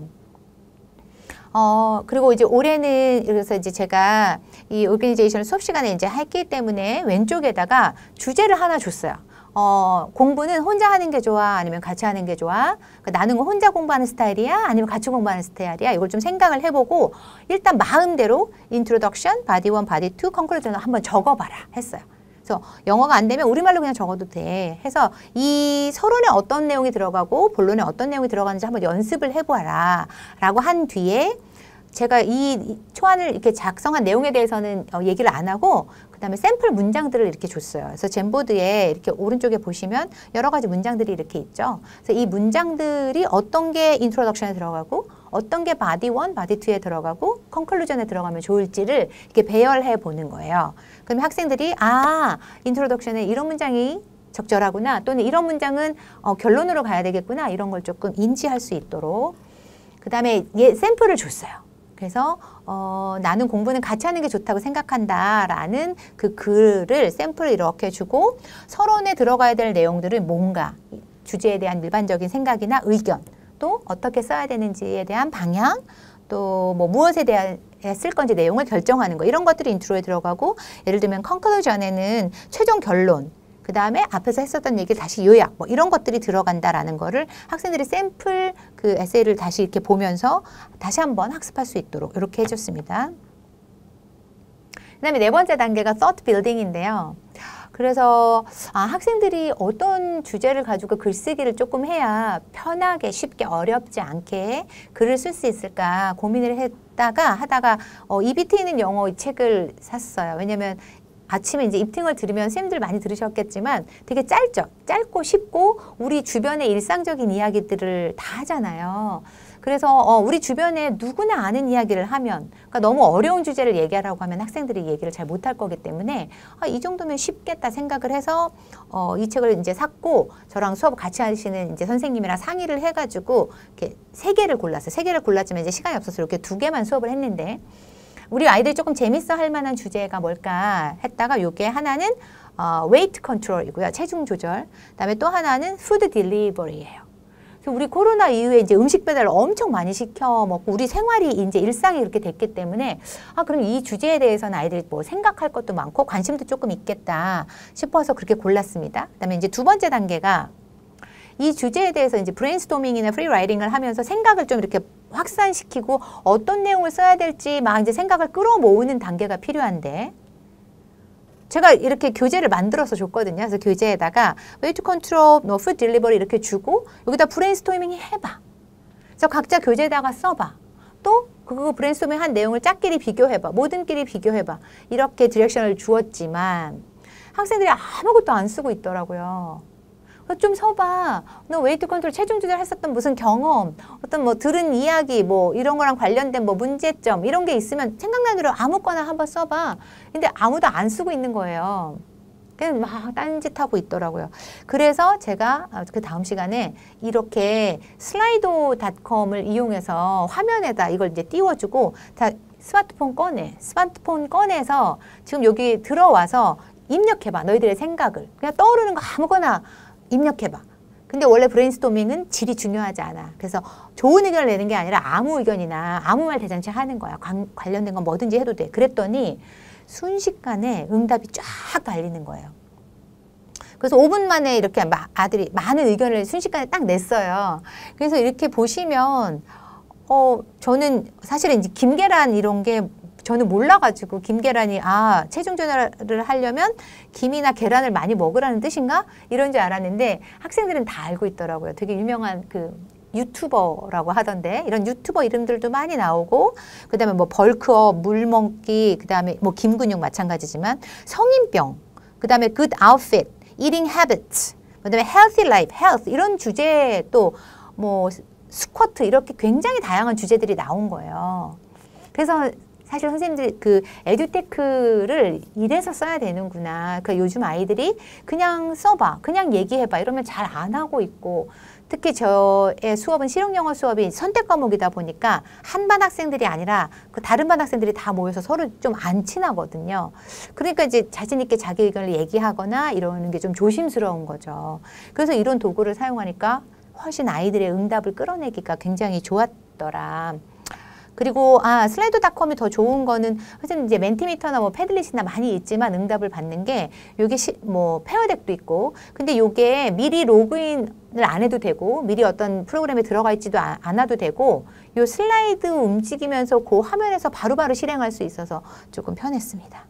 어, 그리고 이제 올해는, 그래서 이제 제가 이 오르가니제이션을 수업 시간에 이제 했기 때문에 왼쪽에다가 주제를 하나 줬어요. 어, 공부는 혼자 하는 게 좋아? 아니면 같이 하는 게 좋아? 그러니까 나는 혼자 공부하는 스타일이야? 아니면 같이 공부하는 스타일이야? 이걸 좀 생각을 해보고 일단 마음대로 Introduction, Body one, Body two, Conclusion을 한번 적어봐라 했어요. 그래서 영어가 안 되면 우리말로 그냥 적어도 돼. 해서 이 서론에 어떤 내용이 들어가고 본론에 어떤 내용이 들어가는지 한번 연습을 해보아라 라고 한 뒤에 제가 이 초안을 이렇게 작성한 내용에 대해서는 어, 얘기를 안 하고 그 다음에 샘플 문장들을 이렇게 줬어요. 그래서 젠보드에 이렇게 오른쪽에 보시면 여러 가지 문장들이 이렇게 있죠. 그래서 이 문장들이 어떤 게 인트로덕션에 들어가고 어떤 게 바디 원, 바디 투에 들어가고 컨클루전에 들어가면 좋을지를 이렇게 배열해 보는 거예요. 그러면 학생들이 아, 인트로덕션에 이런 문장이 적절하구나 또는 이런 문장은 어, 결론으로 가야 되겠구나 이런 걸 조금 인지할 수 있도록 그 다음에 예, 샘플을 줬어요. 그래서 어, 나는 공부는 같이 하는 게 좋다고 생각한다 라는 그 글을 샘플을 이렇게 주고 서론에 들어가야 될 내용들은 뭔가 주제에 대한 일반적인 생각이나 의견 또 어떻게 써야 되는지에 대한 방향 또 뭐 무엇에 대한 쓸 건지 내용을 결정하는 거 이런 것들이 인트로에 들어가고 예를 들면 컨클루전에는 최종 결론 그 다음에 앞에서 했었던 얘기를 다시 요약 뭐 이런 것들이 들어간다라는 거를 학생들이 샘플 그 에세이를 다시 이렇게 보면서 다시 한번 학습할 수 있도록 이렇게 해줬습니다. 그 다음에 네 번째 단계가 thought building인데요. 그래서 아, 학생들이 어떤 주제를 가지고 글쓰기를 조금 해야 편하게 쉽게 어렵지 않게 글을 쓸 수 있을까 고민을 했다가 하다가 어, 입이 트이는 영어 이 책을 샀어요. 왜냐면 아침에 이제 입팅을 들으면 선생님들 많이 들으셨겠지만 되게 짧죠. 짧고 쉽고 우리 주변의 일상적인 이야기들을 다 하잖아요. 그래서 어, 우리 주변에 누구나 아는 이야기를 하면, 그러니까 너무 어려운 주제를 얘기하라고 하면 학생들이 얘기를 잘 못할 거기 때문에 아, 이 정도면 쉽겠다 생각을 해서 어, 이 책을 이제 샀고, 저랑 수업 같이 하시는 이제 선생님이랑 상의를 해가지고 이렇게 세 개를 골랐어요. 세 개를 골랐지만 이제 시간이 없어서 이렇게 두 개만 수업을 했는데, 우리 아이들이 조금 재밌어 할 만한 주제가 뭘까 했다가 요게 하나는 어, 웨이트 컨트롤이고요. 체중 조절. 그다음에 또 하나는 푸드 딜리버리예요. 그래서 우리 코로나 이후에 이제 음식 배달을 엄청 많이 시켜 먹고 우리 생활이 이제 일상이 그렇게 됐기 때문에 아, 그럼 이 주제에 대해서는 아이들이 뭐 생각할 것도 많고 관심도 조금 있겠다 싶어서 그렇게 골랐습니다. 그다음에 이제 두 번째 단계가 이 주제에 대해서 이제 브레인스토밍이나 프리라이팅을 하면서 생각을 좀 이렇게 확산시키고 어떤 내용을 써야 될지 막 이제 생각을 끌어모으는 단계가 필요한데, 제가 이렇게 교재를 만들어서 줬거든요. 그래서 교재에다가 웨이트 컨트롤, 뭐 푸드 딜리버리 이렇게 주고 여기다 브레인스토밍 해봐. 그래서 각자 교재에다가 써봐. 또 그 브레인스토밍 한 내용을 짝끼리 비교해봐. 모든끼리 비교해봐. 이렇게 디렉션을 주었지만 학생들이 아무것도 안 쓰고 있더라고요. 좀 서봐. 너 웨이트 컨트롤 체중 조절 했었던 무슨 경험, 어떤 뭐 들은 이야기, 뭐 이런 거랑 관련된 뭐 문제점 이런 게 있으면 생각나는 대로 아무거나 한번 써봐. 근데 아무도 안 쓰고 있는 거예요. 그냥 막 딴짓하고 있더라고요. 그래서 제가 그 다음 시간에 이렇게 슬라이도 닷컴을 이용해서 화면에다 이걸 이제 띄워주고, 자, 스마트폰 꺼내. 스마트폰 꺼내서 지금 여기 들어와서 입력해봐. 너희들의 생각을. 그냥 떠오르는 거 아무거나 입력해봐. 근데 원래 브레인스토밍은 질이 중요하지 않아. 그래서 좋은 의견을 내는 게 아니라 아무 의견이나 아무 말 대잔치 하는 거야. 관, 관련된 건 뭐든지 해도 돼. 그랬더니 순식간에 응답이 쫙 달리는 거예요. 그래서 오 분 만에 이렇게 아들이 많은 의견을 순식간에 딱 냈어요. 그래서 이렇게 보시면 어 저는 사실은 이제 김계란 이런 게 저는 몰라가지고 김계란이 아 체중 조절을 하려면 김이나 계란을 많이 먹으라는 뜻인가? 이런 줄 알았는데 학생들은 다 알고 있더라고요. 되게 유명한 그 유튜버라고 하던데 이런 유튜버 이름들도 많이 나오고, 그 다음에 뭐 벌크업, 물 먹기, 그 다음에 뭐 김근육 마찬가지지만 성인병, 그 다음에 good outfit, eating habits, 그 다음에 healthy life, health 이런 주제, 또 뭐 스쿼트 이렇게 굉장히 다양한 주제들이 나온 거예요. 그래서 사실 선생님들이 그 에듀테크를 이래서 써야 되는구나. 그 요즘 아이들이 그냥 써봐, 그냥 얘기해봐 이러면 잘 안 하고 있고, 특히 저의 수업은 실용영어 수업이 선택 과목이다 보니까 한 반 학생들이 아니라 그 다른 반 학생들이 다 모여서 서로 좀 안 친하거든요. 그러니까 이제 자신 있게 자기 의견을 얘기하거나 이러는 게 좀 조심스러운 거죠. 그래서 이런 도구를 사용하니까 훨씬 아이들의 응답을 끌어내기가 굉장히 좋았더라. 그리고 아 슬라이도 닷컴이 더 좋은 거는 선생님 이제 멘티미터나 뭐 패들릿이나 많이 있지만 응답을 받는 게 요게 시, 뭐 페어덱도 있고, 근데 요게 미리 로그인을 안 해도 되고 미리 어떤 프로그램에 들어가 있지도 아, 않아도 되고, 요 슬라이드 움직이면서 그 화면에서 바로바로 실행할 수 있어서 조금 편했습니다.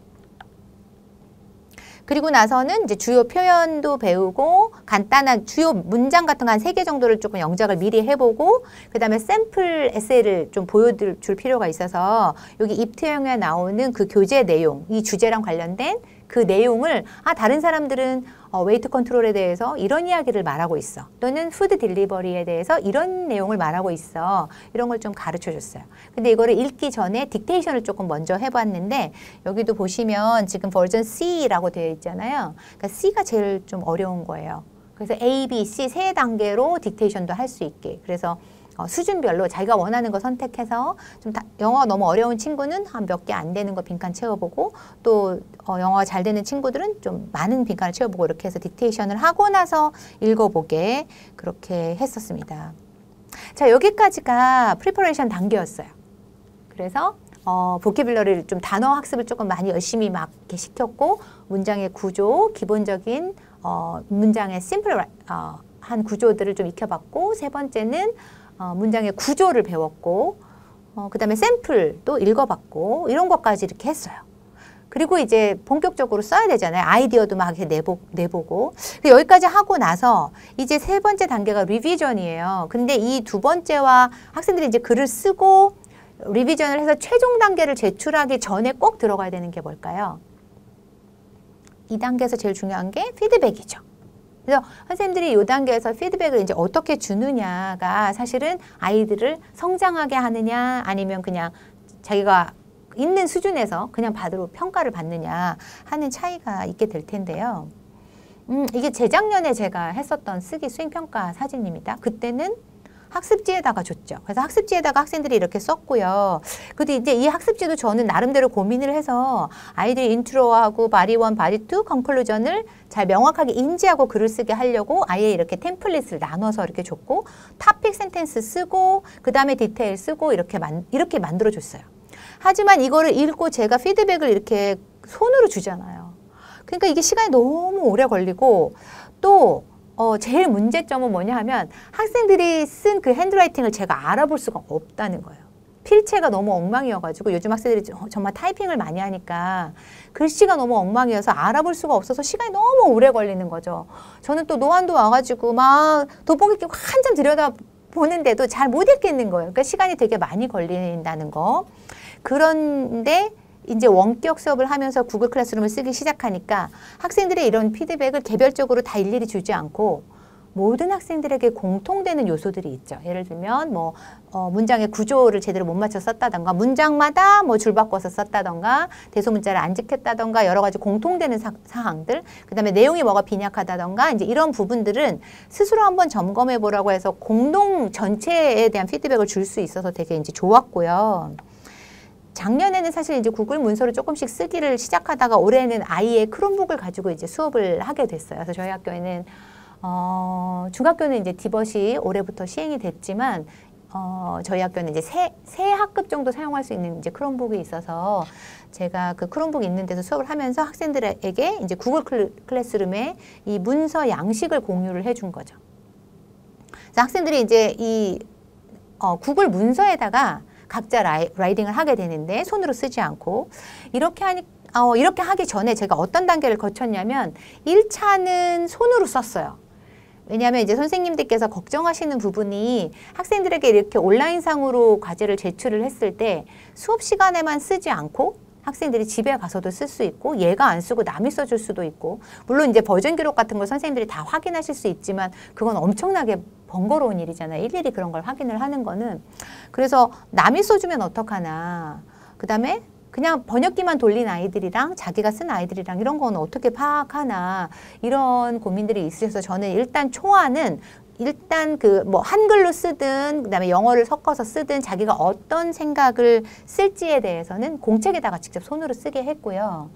그리고 나서는 이제 주요 표현도 배우고 간단한 주요 문장 같은 거 한 세 개 정도를 조금 영작을 미리 해보고, 그 다음에 샘플 에세이를 좀 보여줄 필요가 있어서 여기 입투형에 나오는 그 교재 내용, 이 주제랑 관련된 그 내용을 아 다른 사람들은 어, 웨이트 컨트롤에 대해서 이런 이야기를 말하고 있어, 또는 푸드 딜리버리에 대해서 이런 내용을 말하고 있어, 이런 걸 좀 가르쳐 줬어요. 근데 이거를 읽기 전에 딕테이션을 조금 먼저 해봤는데, 여기도 보시면 지금 버전 C라고 되어 있잖아요. 그러니까 C가 제일 좀 어려운 거예요. 그래서 A, B, C 세 단계로 딕테이션도 할 수 있게. 그래서 어, 수준별로 자기가 원하는 거 선택해서 좀 다, 영어가 너무 어려운 친구는 한 몇 개 안 되는 거 빈칸 채워보고, 또 어, 영어가 잘 되는 친구들은 좀 많은 빈칸을 채워보고, 이렇게 해서 딕테이션을 하고 나서 읽어보게 그렇게 했었습니다. 자, 여기까지가 프리퍼레이션 단계였어요. 그래서 어, 보캐뷸러리를 좀 단어 학습을 조금 많이 열심히 막 이렇게 시켰고, 문장의 구조, 기본적인 어, 문장의 심플 어, 한 구조들을 좀 익혀봤고, 세 번째는 어, 문장의 구조를 배웠고, 어, 그 다음에 샘플도 읽어봤고, 이런 것까지 이렇게 했어요. 그리고 이제 본격적으로 써야 되잖아요. 아이디어도 막 이렇게 내보, 내보고. 여기까지 하고 나서 이제 세 번째 단계가 리비전이에요. 근데 이 두 번째와 학생들이 이제 글을 쓰고 리비전을 해서 최종 단계를 제출하기 전에 꼭 들어가야 되는 게 뭘까요? 이 단계에서 제일 중요한 게 피드백이죠. 그래서 선생님들이 이 단계에서 피드백을 이제 어떻게 주느냐가 사실은 아이들을 성장하게 하느냐 아니면 그냥 자기가 있는 수준에서 그냥 받으러 평가를 받느냐 하는 차이가 있게 될 텐데요. 음, 이게 재작년에 제가 했었던 쓰기 수행평가 사진입니다. 그때는 학습지에다가 줬죠. 그래서 학습지에다가 학생들이 이렇게 썼고요. 근데 이제 이 학습지도 저는 나름대로 고민을 해서 아이들이 인트로하고 바디 원, 바디 투, 컨클루전을 잘 명확하게 인지하고 글을 쓰게 하려고 아예 이렇게 템플릿을 나눠서 이렇게 줬고 토픽 센텐스 쓰고 그 다음에 디테일 쓰고 이렇게 만, 이렇게 만들어줬어요. 하지만 이거를 읽고 제가 피드백을 이렇게 손으로 주잖아요. 그러니까 이게 시간이 너무 오래 걸리고 또 어, 제일 문제점은 뭐냐 하면 학생들이 쓴 그 핸드라이팅을 제가 알아볼 수가 없다는 거예요. 필체가 너무 엉망이어가지고 요즘 학생들이 정말 타이핑을 많이 하니까 글씨가 너무 엉망이어서 알아볼 수가 없어서 시간이 너무 오래 걸리는 거죠. 저는 또 노안도 와가지고 막 돋보기 끼고 한참 들여다 보는데도 잘 못 읽겠는 거예요. 그러니까 시간이 되게 많이 걸린다는 거. 그런데 이제 원격 수업을 하면서 구글 클래스룸을 쓰기 시작하니까 학생들의 이런 피드백을 개별적으로 다 일일이 주지 않고 모든 학생들에게 공통되는 요소들이 있죠. 예를 들면 뭐 어, 문장의 구조를 제대로 못 맞춰 썼다던가 문장마다 뭐 줄 바꿔서 썼다던가 대소문자를 안 지켰다던가 여러 가지 공통되는 사, 사항들 그 다음에 내용이 뭐가 빈약하다던가 이제 이런 부분들은 스스로 한번 점검해 보라고 해서 공동 전체에 대한 피드백을 줄 수 있어서 되게 이제 좋았고요. 작년에는 사실 이제 구글 문서를 조금씩 쓰기를 시작하다가 올해는 아이의 크롬북을 가지고 이제 수업을 하게 됐어요. 그래서 저희 학교에는 어, 중학교는 이제 디벗이 올해부터 시행이 됐지만 어, 저희 학교는 이제 세, 세 학급 정도 사용할 수 있는 이제 크롬북이 있어서 제가 그 크롬북 있는 데서 수업을 하면서 학생들에게 이제 구글 클래스룸에 이 문서 양식을 공유를 해준 거죠. 그래서 학생들이 이제 이 어, 구글 문서에다가 각자 라이, 라이딩을 하게 되는데 손으로 쓰지 않고 이렇게 하니 어, 이렇게 하기 전에 제가 어떤 단계를 거쳤냐면 일 차는 손으로 썼어요. 왜냐하면 이제 선생님들께서 걱정하시는 부분이 학생들에게 이렇게 온라인상으로 과제를 제출을 했을 때 수업 시간에만 쓰지 않고 학생들이 집에 가서도 쓸 수 있고 얘가 안 쓰고 남이 써줄 수도 있고 물론 이제 버전 기록 같은 걸 선생님들이 다 확인하실 수 있지만 그건 엄청나게 번거로운 일이잖아요. 일일이 그런 걸 확인을 하는 거는. 그래서 남이 써주면 어떡하나. 그 다음에 그냥 번역기만 돌린 아이들이랑 자기가 쓴 아이들이랑 이런 건 어떻게 파악하나 이런 고민들이 있으셔서 저는 일단 초안은 일단 그 뭐 한글로 쓰든 그다음에 영어를 섞어서 쓰든 자기가 어떤 생각을 쓸지에 대해서는 공책에다가 직접 손으로 쓰게 했고요.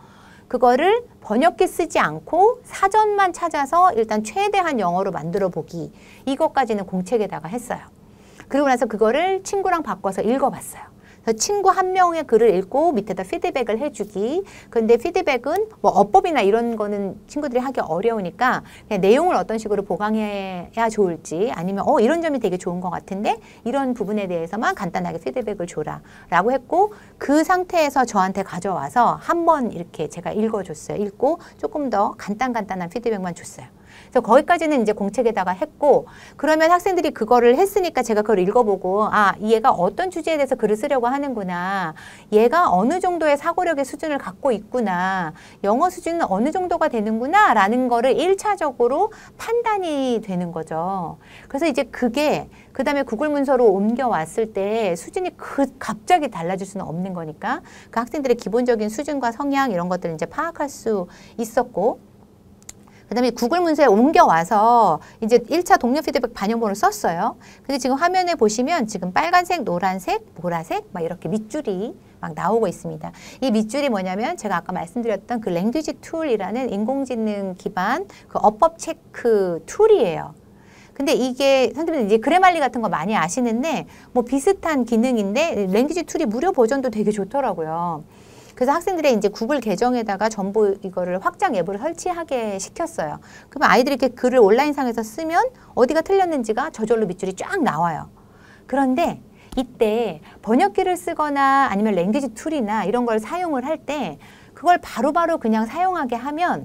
그거를 번역기 쓰지 않고 사전만 찾아서 일단 최대한 영어로 만들어 보기 이것까지는 공책에다가 했어요. 그리고 나서 그거를 친구랑 바꿔서 읽어봤어요. 그래서 친구 한 명의 글을 읽고 밑에다 피드백을 해주기. 근데 피드백은 뭐 어법이나 이런 거는 친구들이 하기 어려우니까 그냥 내용을 어떤 식으로 보강해야 좋을지 아니면 어 이런 점이 되게 좋은 것 같은데 이런 부분에 대해서만 간단하게 피드백을 줘라 라고 했고 그 상태에서 저한테 가져와서 한번 이렇게 제가 읽어줬어요. 읽고 조금 더 간단간단한 피드백만 줬어요. 그래서 거기까지는 이제 공책에다가 했고 그러면 학생들이 그거를 했으니까 제가 그걸 읽어보고 아 얘가 어떤 주제에 대해서 글을 쓰려고 하는구나 얘가 어느 정도의 사고력의 수준을 갖고 있구나 영어 수준은 어느 정도가 되는구나 라는 거를 일 차적으로 판단이 되는 거죠. 그래서 이제 그게 그 다음에 구글 문서로 옮겨왔을 때 수준이 그 갑자기 달라질 수는 없는 거니까 그 학생들의 기본적인 수준과 성향 이런 것들을 이제 파악할 수 있었고 그 다음에 구글 문서에 옮겨와서 이제 일 차 동료 피드백 반영본을 썼어요. 근데 지금 화면에 보시면 지금 빨간색, 노란색, 보라색 막 이렇게 밑줄이 막 나오고 있습니다. 이 밑줄이 뭐냐면 제가 아까 말씀드렸던 그 랭귀지 툴이라는 인공지능 기반 그 어법 체크 툴이에요. 근데 이게 선생님들 이제 그래말리 같은 거 많이 아시는데 뭐 비슷한 기능인데 랭귀지 툴이 무료 버전도 되게 좋더라고요. 그래서 학생들의 이제 구글 계정에다가 전부 이거를 확장 앱을 설치하게 시켰어요. 그러면 아이들이 이렇게 글을 온라인상에서 쓰면 어디가 틀렸는지가 저절로 밑줄이 쫙 나와요. 그런데 이때 번역기를 쓰거나 아니면 랭귀지 툴이나 이런 걸 사용을 할 때 그걸 바로바로 바로 그냥 사용하게 하면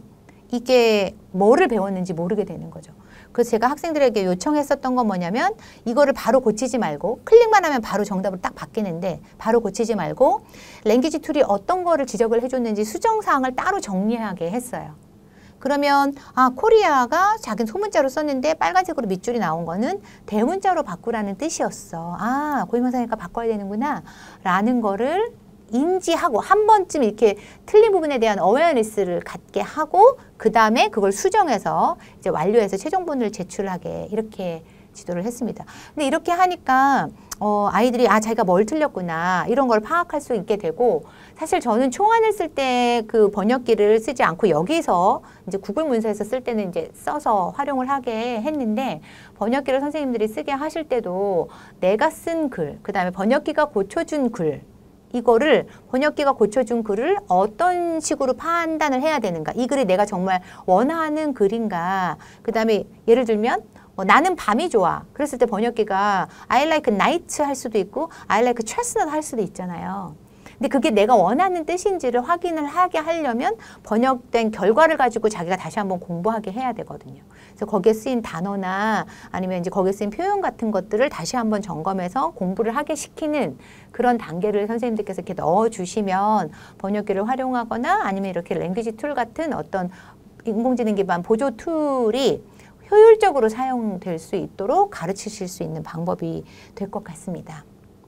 이게 뭐를 배웠는지 모르게 되는 거죠. 그래서 제가 학생들에게 요청했었던 건 뭐냐면 이거를 바로 고치지 말고 클릭만 하면 바로 정답으로 딱 바뀌는데 바로 고치지 말고 랭귀지 툴이 어떤 거를 지적을 해줬는지 수정사항을 따로 정리하게 했어요. 그러면 아 코리아가 자기는 소문자로 썼는데 빨간색으로 밑줄이 나온 거는 대문자로 바꾸라는 뜻이었어. 아 고유명사니까 바꿔야 되는구나 라는 거를 인지하고 한 번쯤 이렇게 틀린 부분에 대한 어웨어니스를 갖게 하고 그 다음에 그걸 수정해서 이제 완료해서 최종본을 제출하게 이렇게 지도를 했습니다. 근데 이렇게 하니까 어, 아이들이 아 자기가 뭘 틀렸구나 이런 걸 파악할 수 있게 되고 사실 저는 초안을 쓸 때 그 번역기를 쓰지 않고 여기서 이제 구글 문서에서 쓸 때는 이제 써서 활용을 하게 했는데 번역기를 선생님들이 쓰게 하실 때도 내가 쓴 글, 그 다음에 번역기가 고쳐준 글 이거를 번역기가 고쳐준 글을 어떤 식으로 판단을 해야 되는가 이 글이 내가 정말 원하는 글인가 그 다음에 예를 들면 어, 나는 밤이 좋아. 그랬을 때 번역기가 I like night 할 수도 있고 I like chestnut 할 수도 있잖아요. 근데 그게 내가 원하는 뜻인지를 확인을 하게 하려면 번역된 결과를 가지고 자기가 다시 한번 공부하게 해야 되거든요. 그래서 거기에 쓰인 단어나 아니면 이제 거기에 쓰인 표현 같은 것들을 다시 한번 점검해서 공부를 하게 시키는 그런 단계를 선생님들께서 이렇게 넣어주시면 번역기를 활용하거나 아니면 이렇게 랭귀지 툴 같은 어떤 인공지능 기반 보조 툴이 효율적으로 사용될 수 있도록 가르치실 수 있는 방법이 될 것 같습니다.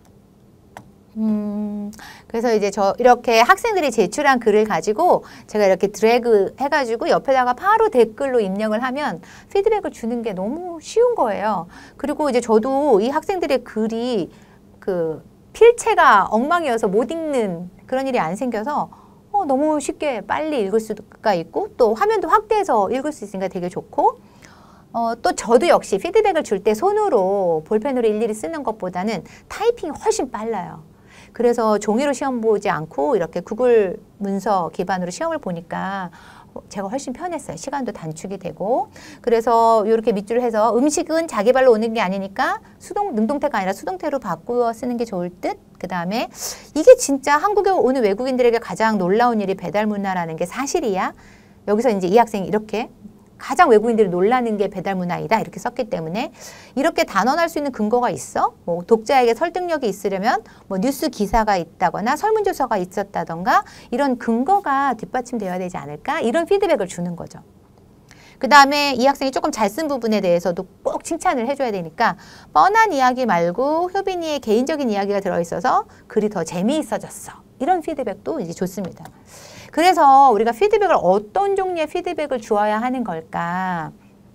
음, 그래서 이제 저 이렇게 학생들이 제출한 글을 가지고 제가 이렇게 드래그 해가지고 옆에다가 바로 댓글로 입력을 하면 피드백을 주는 게 너무 쉬운 거예요. 그리고 이제 저도 이 학생들의 글이 그 필체가 엉망이어서 못 읽는 그런 일이 안 생겨서 어, 너무 쉽게 빨리 읽을 수가 있고 또 화면도 확대해서 읽을 수 있으니까 되게 좋고 어, 또 저도 역시 피드백을 줄 때 손으로 볼펜으로 일일이 쓰는 것보다는 타이핑이 훨씬 빨라요. 그래서 종이로 시험 보지 않고 이렇게 구글 문서 기반으로 시험을 보니까 제가 훨씬 편했어요. 시간도 단축이 되고. 그래서 이렇게 밑줄을 해서 음식은 자기 발로 오는 게 아니니까 수동, 능동태가 아니라 수동태로 바꾸어 쓰는 게 좋을 듯. 그 다음에 이게 진짜 한국에 오는 외국인들에게 가장 놀라운 일이 배달 문화라는 게 사실이야. 여기서 이제 이 학생이 이렇게 가장 외국인들이 놀라는 게 배달 문화이다 이렇게 썼기 때문에 이렇게 단언할 수 있는 근거가 있어? 뭐 독자에게 설득력이 있으려면 뭐 뉴스 기사가 있다거나 설문조사가 있었다던가 이런 근거가 뒷받침되어야 되지 않을까? 이런 피드백을 주는 거죠. 그 다음에 이 학생이 조금 잘 쓴 부분에 대해서도 꼭 칭찬을 해줘야 되니까 뻔한 이야기 말고 효빈이의 개인적인 이야기가 들어있어서 글이 더 재미있어졌어. 이런 피드백도 이제 좋습니다. 그래서 우리가 피드백을 어떤 종류의 피드백을 주어야 하는 걸까?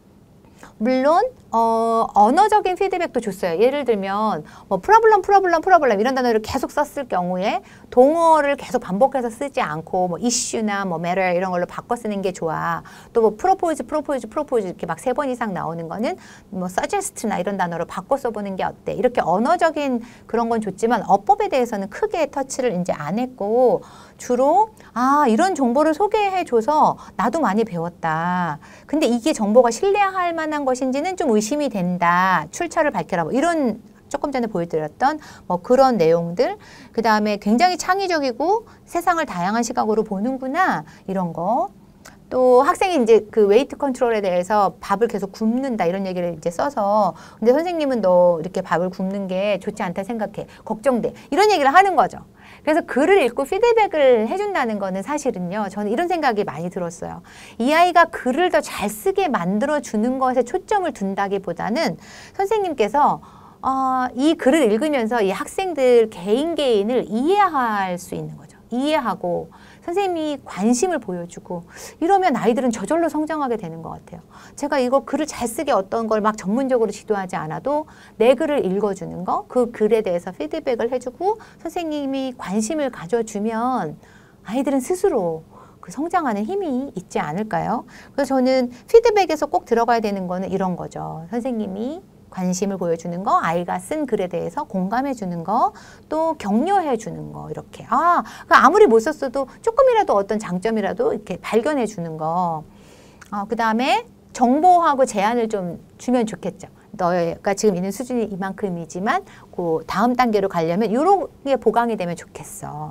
물론 어, 언어적인 피드백도 줬어요. 예를 들면 뭐 프로블럼, 프로블럼, 프로블럼 이런 단어를 계속 썼을 경우에 동어를 계속 반복해서 쓰지 않고 뭐 이슈나 뭐 matter 이런 걸로 바꿔 쓰는 게 좋아. 또 뭐 프로포즈, 프로포즈, 프로포즈 이렇게 막 세 번 이상 나오는 거는 뭐 suggest나 이런 단어로 바꿔 써보는 게 어때? 이렇게 언어적인 그런 건 좋지만 어법에 대해서는 크게 터치를 이제 안 했고 주로 아 이런 정보를 소개해줘서 나도 많이 배웠다. 근데 이게 정보가 신뢰할 만한 것인지는 좀 의심이 된다. 출처를 밝혀라. 뭐 이런 조금 전에 보여드렸던 뭐 그런 내용들. 그 다음에 굉장히 창의적이고 세상을 다양한 시각으로 보는구나. 이런 거. 또 학생이 이제 그 웨이트 컨트롤에 대해서 밥을 계속 굽는다 이런 얘기를 이제 써서 근데 선생님은 너 이렇게 밥을 굽는 게 좋지 않다 생각해. 걱정돼. 이런 얘기를 하는 거죠. 그래서 글을 읽고 피드백을 해준다는 거는 사실은요. 저는 이런 생각이 많이 들었어요. 이 아이가 글을 더 잘 쓰게 만들어주는 것에 초점을 둔다기보다는 선생님께서 어, 이 글을 읽으면서 이 학생들 개인 개인을 이해할 수 있는 거죠. 이해하고 선생님이 관심을 보여주고 이러면 아이들은 저절로 성장하게 되는 것 같아요. 제가 이거 글을 잘 쓰게 어떤 걸 막 전문적으로 지도하지 않아도 내 글을 읽어주는 거, 그 글에 대해서 피드백을 해주고 선생님이 관심을 가져주면 아이들은 스스로 그 성장하는 힘이 있지 않을까요? 그래서 저는 피드백에서 꼭 들어가야 되는 거는 이런 거죠. 선생님이 관심을 보여주는 거, 아이가 쓴 글에 대해서 공감해 주는 거, 또 격려해 주는 거 이렇게 아 아무리 못 썼어도 조금이라도 어떤 장점이라도 이렇게 발견해 주는 거. 어, 그 다음에 정보하고 제안을 좀 주면 좋겠죠. 너가 지금 있는 수준이 이만큼이지만 그 다음 단계로 가려면 이런 게 보강이 되면 좋겠어.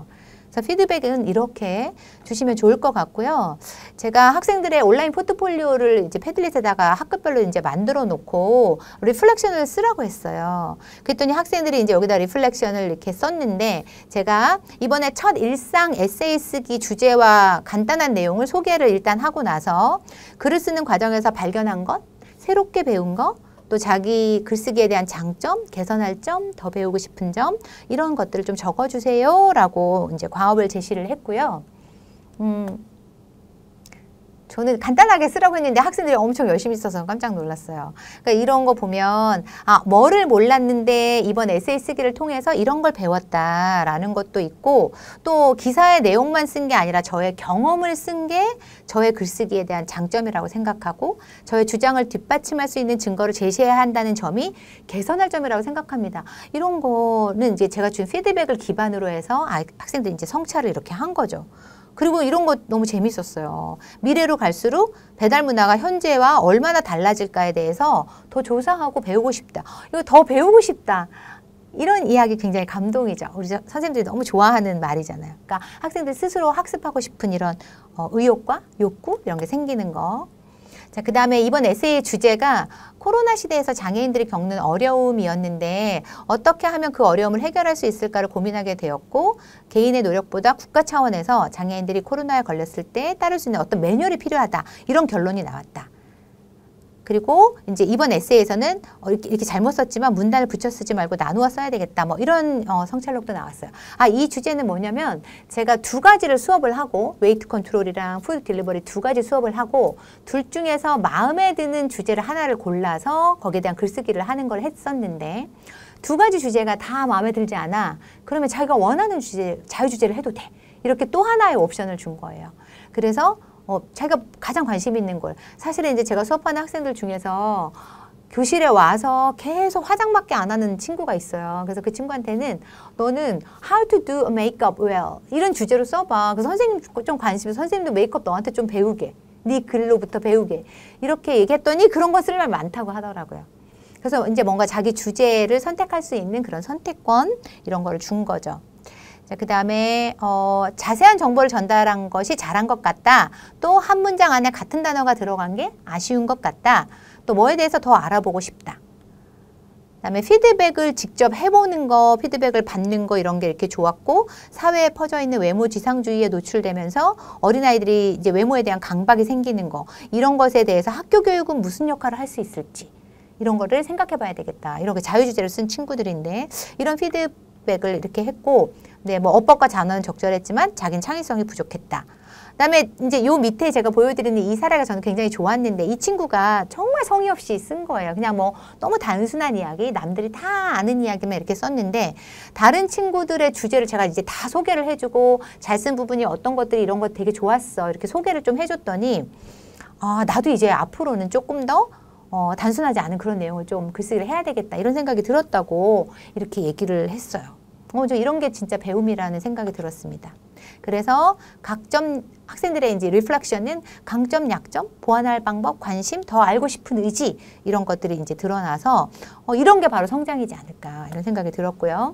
그래서 피드백은 이렇게 주시면 좋을 것 같고요. 제가 학생들의 온라인 포트폴리오를 이제 패들릿에다가 학급별로 이제 만들어 놓고 리플렉션을 쓰라고 했어요. 그랬더니 학생들이 이제 여기다 리플렉션을 이렇게 썼는데 제가 이번에 첫 일상 에세이 쓰기 주제와 간단한 내용을 소개를 일단 하고 나서 글을 쓰는 과정에서 발견한 것, 새롭게 배운 것, 또 자기 글쓰기에 대한 장점, 개선할 점, 더 배우고 싶은 점 이런 것들을 좀 적어주세요 라고 이제 과업을 제시를 했고요. 음, 저는 간단하게 쓰라고 했는데 학생들이 엄청 열심히 써서 깜짝 놀랐어요. 그러니까 이런 거 보면 아 뭐를 몰랐는데 이번 에세이 쓰기를 통해서 이런 걸 배웠다라는 것도 있고 또 기사의 내용만 쓴 게 아니라 저의 경험을 쓴 게 저의 글쓰기에 대한 장점이라고 생각하고 저의 주장을 뒷받침할 수 있는 증거를 제시해야 한다는 점이 개선할 점이라고 생각합니다. 이런 거는 이제 제가 준 피드백을 기반으로 해서 아, 학생들이 이제 성찰을 이렇게 한 거죠. 그리고 이런 거 너무 재밌었어요. 미래로 갈수록 배달 문화가 현재와 얼마나 달라질까에 대해서 더 조사하고 배우고 싶다. 이거 더 배우고 싶다. 이런 이야기 굉장히 감동이죠. 우리 선생님들이 너무 좋아하는 말이잖아요. 그러니까 학생들 스스로 학습하고 싶은 이런 어, 의욕과 욕구 이런 게 생기는 거. 자, 그 다음에 이번 에세이 주제가 코로나 시대에서 장애인들이 겪는 어려움이었는데 어떻게 하면 그 어려움을 해결할 수 있을까를 고민하게 되었고 개인의 노력보다 국가 차원에서 장애인들이 코로나에 걸렸을 때 따를 수 있는 어떤 매뉴얼이 필요하다. 이런 결론이 나왔다. 그리고 이제 이번 에세이에서는 어, 이렇게, 이렇게 잘못 썼지만 문단을 붙여 쓰지 말고 나누어 써야 되겠다. 뭐 이런 어, 성찰록도 나왔어요. 아, 이 주제는 뭐냐면 제가 두 가지를 수업을 하고 웨이트 컨트롤이랑 푸드 딜리버리 두 가지 수업을 하고 둘 중에서 마음에 드는 주제를 하나를 골라서 거기에 대한 글쓰기를 하는 걸 했었는데 두 가지 주제가 다 마음에 들지 않아. 그러면 자기가 원하는 주제, 자유주제를 해도 돼. 이렇게 또 하나의 옵션을 준 거예요. 그래서 어, 자기가 가장 관심 있는 걸. 사실은 이제 제가 수업하는 학생들 중에서 교실에 와서 계속 화장밖에 안 하는 친구가 있어요. 그래서 그 친구한테는 너는 How to do a makeup well 이런 주제로 써봐. 그래서 선생님 좀 관심이 선생님도 메이크업 너한테 좀 배우게. 네 글로부터 배우게. 이렇게 얘기했더니 그런 거 쓸 말 많다고 하더라고요. 그래서 이제 뭔가 자기 주제를 선택할 수 있는 그런 선택권 이런 거를 준 거죠. 자, 그 다음에 어, 자세한 정보를 전달한 것이 잘한 것 같다. 또 한 문장 안에 같은 단어가 들어간 게 아쉬운 것 같다. 또 뭐에 대해서 더 알아보고 싶다. 그 다음에 피드백을 직접 해보는 거, 피드백을 받는 거 이런 게 이렇게 좋았고 사회에 퍼져 있는 외모 지상주의에 노출되면서 어린아이들이 이제 외모에 대한 강박이 생기는 거 이런 것에 대해서 학교 교육은 무슨 역할을 할 수 있을지 이런 거를 생각해 봐야 되겠다. 이렇게 자유주제를 쓴 친구들인데 이런 피드백을 이렇게 했고 네, 뭐 어법과 단어는 적절했지만 자기는 창의성이 부족했다. 그다음에 이제 요 밑에 제가 보여드리는 이 사례가 저는 굉장히 좋았는데 이 친구가 정말 성의 없이 쓴 거예요. 그냥 뭐 너무 단순한 이야기, 남들이 다 아는 이야기만 이렇게 썼는데 다른 친구들의 주제를 제가 이제 다 소개를 해주고 잘 쓴 부분이 어떤 것들이 이런 것 되게 좋았어. 이렇게 소개를 좀 해줬더니 아, 나도 이제 앞으로는 조금 더 어, 단순하지 않은 그런 내용을 좀 글쓰기를 해야 되겠다. 이런 생각이 들었다고 이렇게 얘기를 했어요. 어, 저 이런 게 진짜 배움이라는 생각이 들었습니다. 그래서 각점 학생들의 이제 리플렉션은 강점, 약점, 보완할 방법, 관심, 더 알고 싶은 의지 이런 것들이 이제 드러나서 어, 이런 게 바로 성장이지 않을까 이런 생각이 들었고요.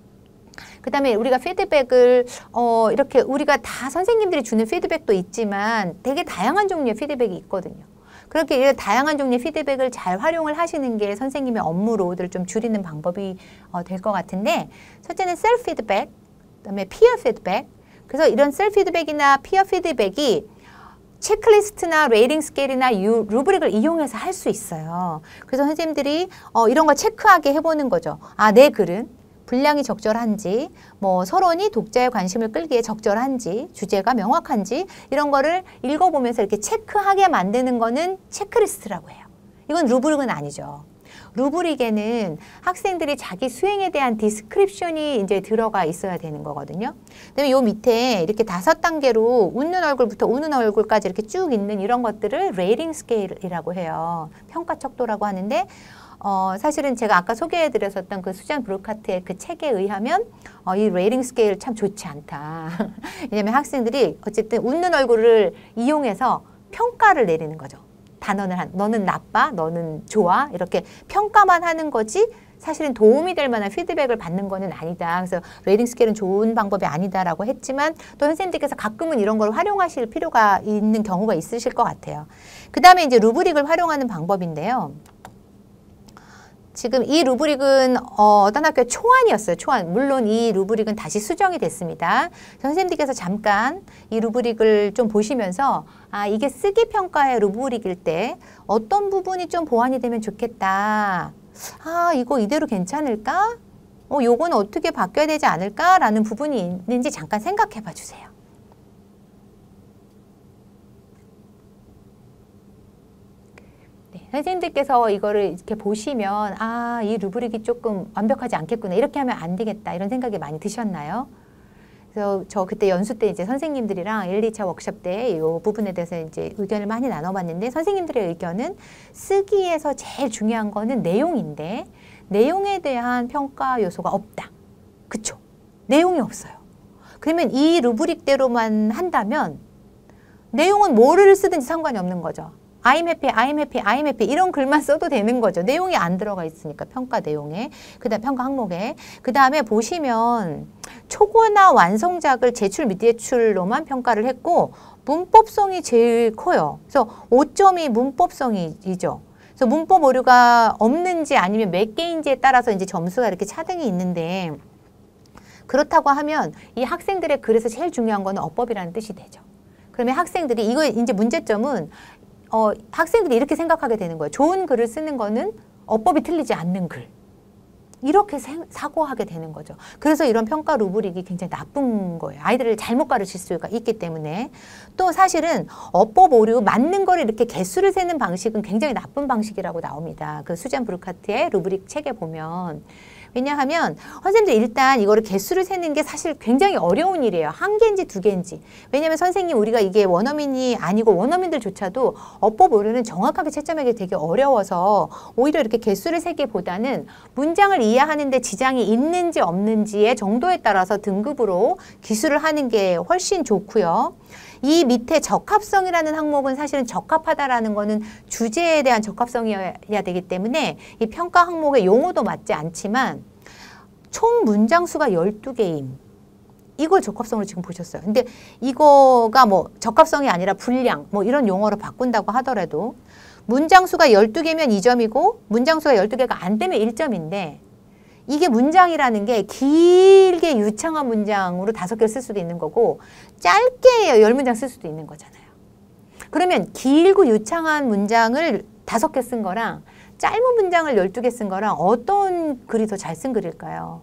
그 다음에 우리가 피드백을 어, 이렇게 우리가 다 선생님들이 주는 피드백도 있지만 되게 다양한 종류의 피드백이 있거든요. 그렇게 이런 다양한 종류의 피드백을 잘 활용을 하시는 게 선생님의 업무 로드를 좀 줄이는 방법이 어, 될 것 같은데 첫째는 셀프 피드백, 그다음에 피어 피드백. 그래서 이런 셀프 피드백이나 피어 피드백이 체크리스트나 레이팅 스케일이나 유, 루브릭을 이용해서 할 수 있어요. 그래서 선생님들이 어, 이런 거 체크하게 해보는 거죠. 아, 내 글은 분량이 적절한지, 뭐 서론이 독자의 관심을 끌기에 적절한지, 주제가 명확한지 이런 거를 읽어보면서 이렇게 체크하게 만드는 거는 체크리스트라고 해요. 이건 루브릭은 아니죠. 루브릭에는 학생들이 자기 수행에 대한 디스크립션이 이제 들어가 있어야 되는 거거든요. 그다음에 요 밑에 이렇게 다섯 단계로 웃는 얼굴부터 우는 얼굴까지 이렇게 쭉 있는 이런 것들을 레이팅 스케일이라고 해요. 평가 척도라고 하는데 어, 사실은 제가 아까 소개해드렸었던 그 수잔 브루카트의 그 책에 의하면 어, 이 레이팅 스케일 참 좋지 않다. 왜냐하면 학생들이 어쨌든 웃는 얼굴을 이용해서 평가를 내리는 거죠. 단언을 한, 너는 나빠, 너는 좋아 이렇게 평가만 하는 거지 사실은 도움이 될 만한 피드백을 받는 거는 아니다. 그래서 레이딩 스케일은 좋은 방법이 아니다라고 했지만 또 선생님들께서 가끔은 이런 걸 활용하실 필요가 있는 경우가 있으실 것 같아요. 그 다음에 이제 루브릭을 활용하는 방법인데요. 지금 이 루브릭은 어, 어떤 학교의 초안이었어요. 초안. 물론 이 루브릭은 다시 수정이 됐습니다. 선생님들께서 잠깐 이 루브릭을 좀 보시면서 아 이게 쓰기 평가의 루브릭일 때 어떤 부분이 좀 보완이 되면 좋겠다. 아 이거 이대로 괜찮을까? 어 요거는 어떻게 바뀌어야 되지 않을까라는 부분이 있는지 잠깐 생각해 봐 주세요. 선생님들께서 이거를 이렇게 보시면 아, 이 루브릭이 조금 완벽하지 않겠구나. 이렇게 하면 안 되겠다. 이런 생각이 많이 드셨나요? 그래서 저 그때 연수 때 이제 선생님들이랑 일, 이 차 워크숍 때 이 부분에 대해서 이제 의견을 많이 나눠봤는데 선생님들의 의견은 쓰기에서 제일 중요한 거는 내용인데 내용에 대한 평가 요소가 없다. 그쵸? 내용이 없어요. 그러면 이 루브릭대로만 한다면 내용은 뭐를 쓰든지 상관이 없는 거죠. I'm happy, I'm happy, I'm happy 이런 글만 써도 되는 거죠. 내용이 안 들어가 있으니까 평가 내용에. 그 다음 평가 항목에. 그 다음에 보시면 초고나 완성작을 제출 미제출로만 평가를 했고 문법성이 제일 커요. 그래서 오 점이 문법성이죠. 그래서 문법 오류가 없는지 아니면 몇 개인지에 따라서 이제 점수가 이렇게 차등이 있는데 그렇다고 하면 이 학생들의 글에서 제일 중요한 거는 어법이라는 뜻이 되죠. 그러면 학생들이 이거 이제 문제점은 어, 학생들이 이렇게 생각하게 되는 거예요. 좋은 글을 쓰는 거는 어법이 틀리지 않는 글. 이렇게 생, 사고하게 되는 거죠. 그래서 이런 평가 루브릭이 굉장히 나쁜 거예요. 아이들을 잘못 가르칠 수가 있기 때문에. 또 사실은 어법 오류 맞는 거를 이렇게 개수를 세는 방식은 굉장히 나쁜 방식이라고 나옵니다. 그 수잔 브루카트의 루브릭 책에 보면. 왜냐하면 선생님들 일단 이거를 개수를 세는 게 사실 굉장히 어려운 일이에요. 한 개인지 두 개인지. 왜냐하면 선생님 우리가 이게 원어민이 아니고 원어민들조차도 어법 오류는 정확하게 채점하기 되게 어려워서 오히려 이렇게 개수를 세기보다는 문장을 이해하는 데 지장이 있는지 없는지의 정도에 따라서 등급으로 기술을 하는 게 훨씬 좋고요. 이 밑에 적합성이라는 항목은 사실은 적합하다라는 거는 주제에 대한 적합성이어야 되기 때문에 이 평가 항목의 용어도 맞지 않지만 총 문장 수가 열두 개임. 이걸 적합성으로 지금 보셨어요. 근데 이거가 뭐 적합성이 아니라 분량 뭐 이런 용어로 바꾼다고 하더라도 문장 수가 열두 개면 이 점이고 문장 수가 열두 개가 안 되면 일 점인데 이게 문장이라는 게 길게 유창한 문장으로 다섯 개를 쓸 수도 있는 거고 짧게 열 문장 쓸 수도 있는 거잖아요. 그러면 길고 유창한 문장을 다섯 개 쓴 거랑 짧은 문장을 열두 개 쓴 거랑 어떤 글이 더 잘 쓴 글일까요?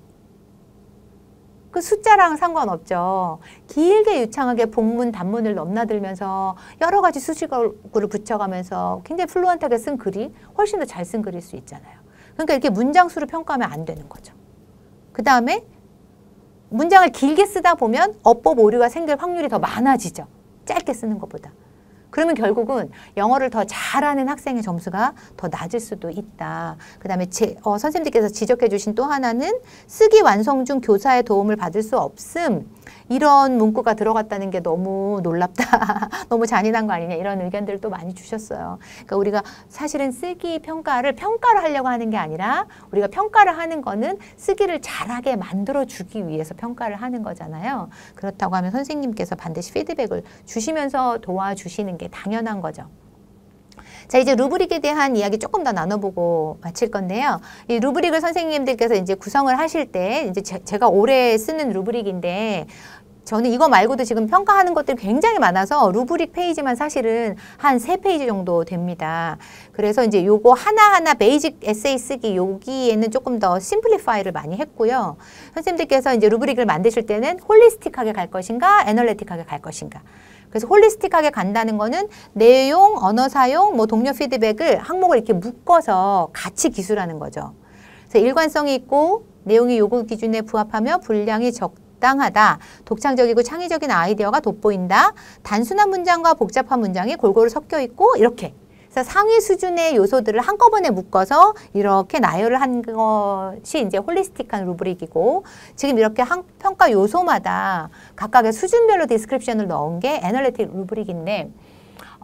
그 숫자랑 상관없죠. 길게 유창하게 복문, 단문을 넘나들면서 여러 가지 수식어를 붙여가면서 굉장히 플루언트하게 쓴 글이 훨씬 더 잘 쓴 글일 수 있잖아요. 그러니까 이렇게 문장 수를 평가하면 안 되는 거죠. 그 다음에 문장을 길게 쓰다 보면 어법 오류가 생길 확률이 더 많아지죠. 짧게 쓰는 것보다. 그러면 결국은 영어를 더 잘하는 학생의 점수가 더 낮을 수도 있다. 그 다음에 어, 선생님들께서 지적해 주신 또 하나는 쓰기 완성 중 교사의 도움을 받을 수 없음. 이런 문구가 들어갔다는 게 너무 놀랍다. 너무 잔인한 거 아니냐 이런 의견들도 많이 주셨어요. 그러니까 우리가 사실은 쓰기 평가를 평가를 하려고 하는 게 아니라 우리가 평가를 하는 거는 쓰기를 잘하게 만들어주기 위해서 평가를 하는 거잖아요. 그렇다고 하면 선생님께서 반드시 피드백을 주시면서 도와주시는 게 당연한 거죠. 자, 이제 루브릭에 대한 이야기 조금 더 나눠보고 마칠 건데요. 이 루브릭을 선생님들께서 이제 구성을 하실 때, 이제 제, 제가 올해 쓰는 루브릭인데, 저는 이거 말고도 지금 평가하는 것들이 굉장히 많아서 루브릭 페이지만 사실은 한 세 페이지 정도 됩니다. 그래서 이제 요거 하나하나 베이직 에세이 쓰기 여기에는 조금 더 심플리파이를 많이 했고요. 선생님들께서 이제 루브릭을 만드실 때는 홀리스틱하게 갈 것인가, 애널리틱하게 갈 것인가. 그래서 홀리스틱하게 간다는 거는 내용, 언어 사용, 뭐 동료 피드백을 항목을 이렇게 묶어서 같이 기술하는 거죠. 그래서 일관성이 있고 내용이 요구 기준에 부합하며 분량이 적당하다. 독창적이고 창의적인 아이디어가 돋보인다. 단순한 문장과 복잡한 문장이 골고루 섞여 있고 이렇게. 그래서 상위 수준의 요소들을 한꺼번에 묶어서 이렇게 나열을 한 것이 이제 홀리스틱한 루브릭이고 지금 이렇게 한 평가 요소마다 각각의 수준별로 디스크립션을 넣은 게 애널리틱 루브릭인데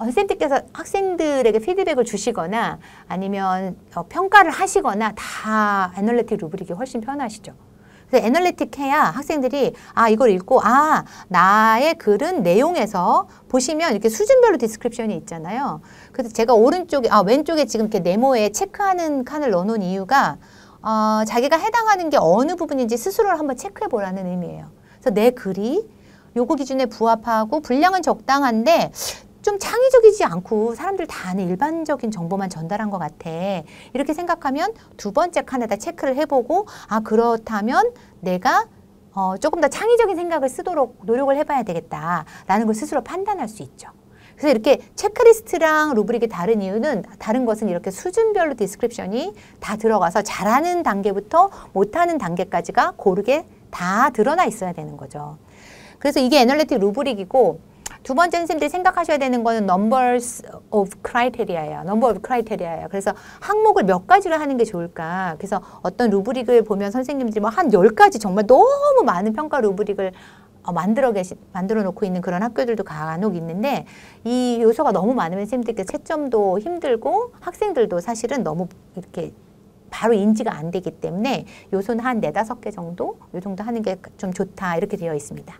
선생님께서 학생들에게 피드백을 주시거나 아니면 어, 평가를 하시거나 다 애널리틱 루브릭이 훨씬 편하시죠. 그래서 애널리틱 해야 학생들이 아 이걸 읽고 아 나의 글은 내용에서 보시면 이렇게 수준별로 디스크립션이 있잖아요. 그래서 제가 오른쪽에 아 왼쪽에 지금 이렇게 네모에 체크하는 칸을 넣어놓은 이유가 어, 자기가 해당하는 게 어느 부분인지 스스로를 한번 체크해 보라는 의미예요. 그래서 내 글이 요구 기준에 부합하고 분량은 적당한데 좀 창의적이지 않고 사람들 다 아는 일반적인 정보만 전달한 것 같아. 이렇게 생각하면 두 번째 칸에다 체크를 해보고 아 그렇다면 내가 어, 조금 더 창의적인 생각을 쓰도록 노력을 해봐야 되겠다라는 걸 스스로 판단할 수 있죠. 그래서 이렇게 체크리스트랑 루브릭이 다른 이유는 다른 것은 이렇게 수준별로 디스크립션이 다 들어가서 잘하는 단계부터 못하는 단계까지가 고르게 다 드러나 있어야 되는 거죠. 그래서 이게 애널리틱 루브릭이고 두 번째 선생님들이 생각하셔야 되는 거는 numbers of criteria예요. number of criteria예요. 그래서 항목을 몇 가지를 하는 게 좋을까. 그래서 어떤 루브릭을 보면 선생님들이 뭐 한 열 가지 정말 너무 많은 평가 루브릭을 어, 만들어 계시, 만들어 놓고 있는 그런 학교들도 간혹 있는데 이 요소가 너무 많으면 선생님들께 채점도 힘들고 학생들도 사실은 너무 이렇게 바로 인지가 안 되기 때문에 요소는 한 네다섯 개 정도, 요 정도 하는 게 좀 좋다 이렇게 되어 있습니다.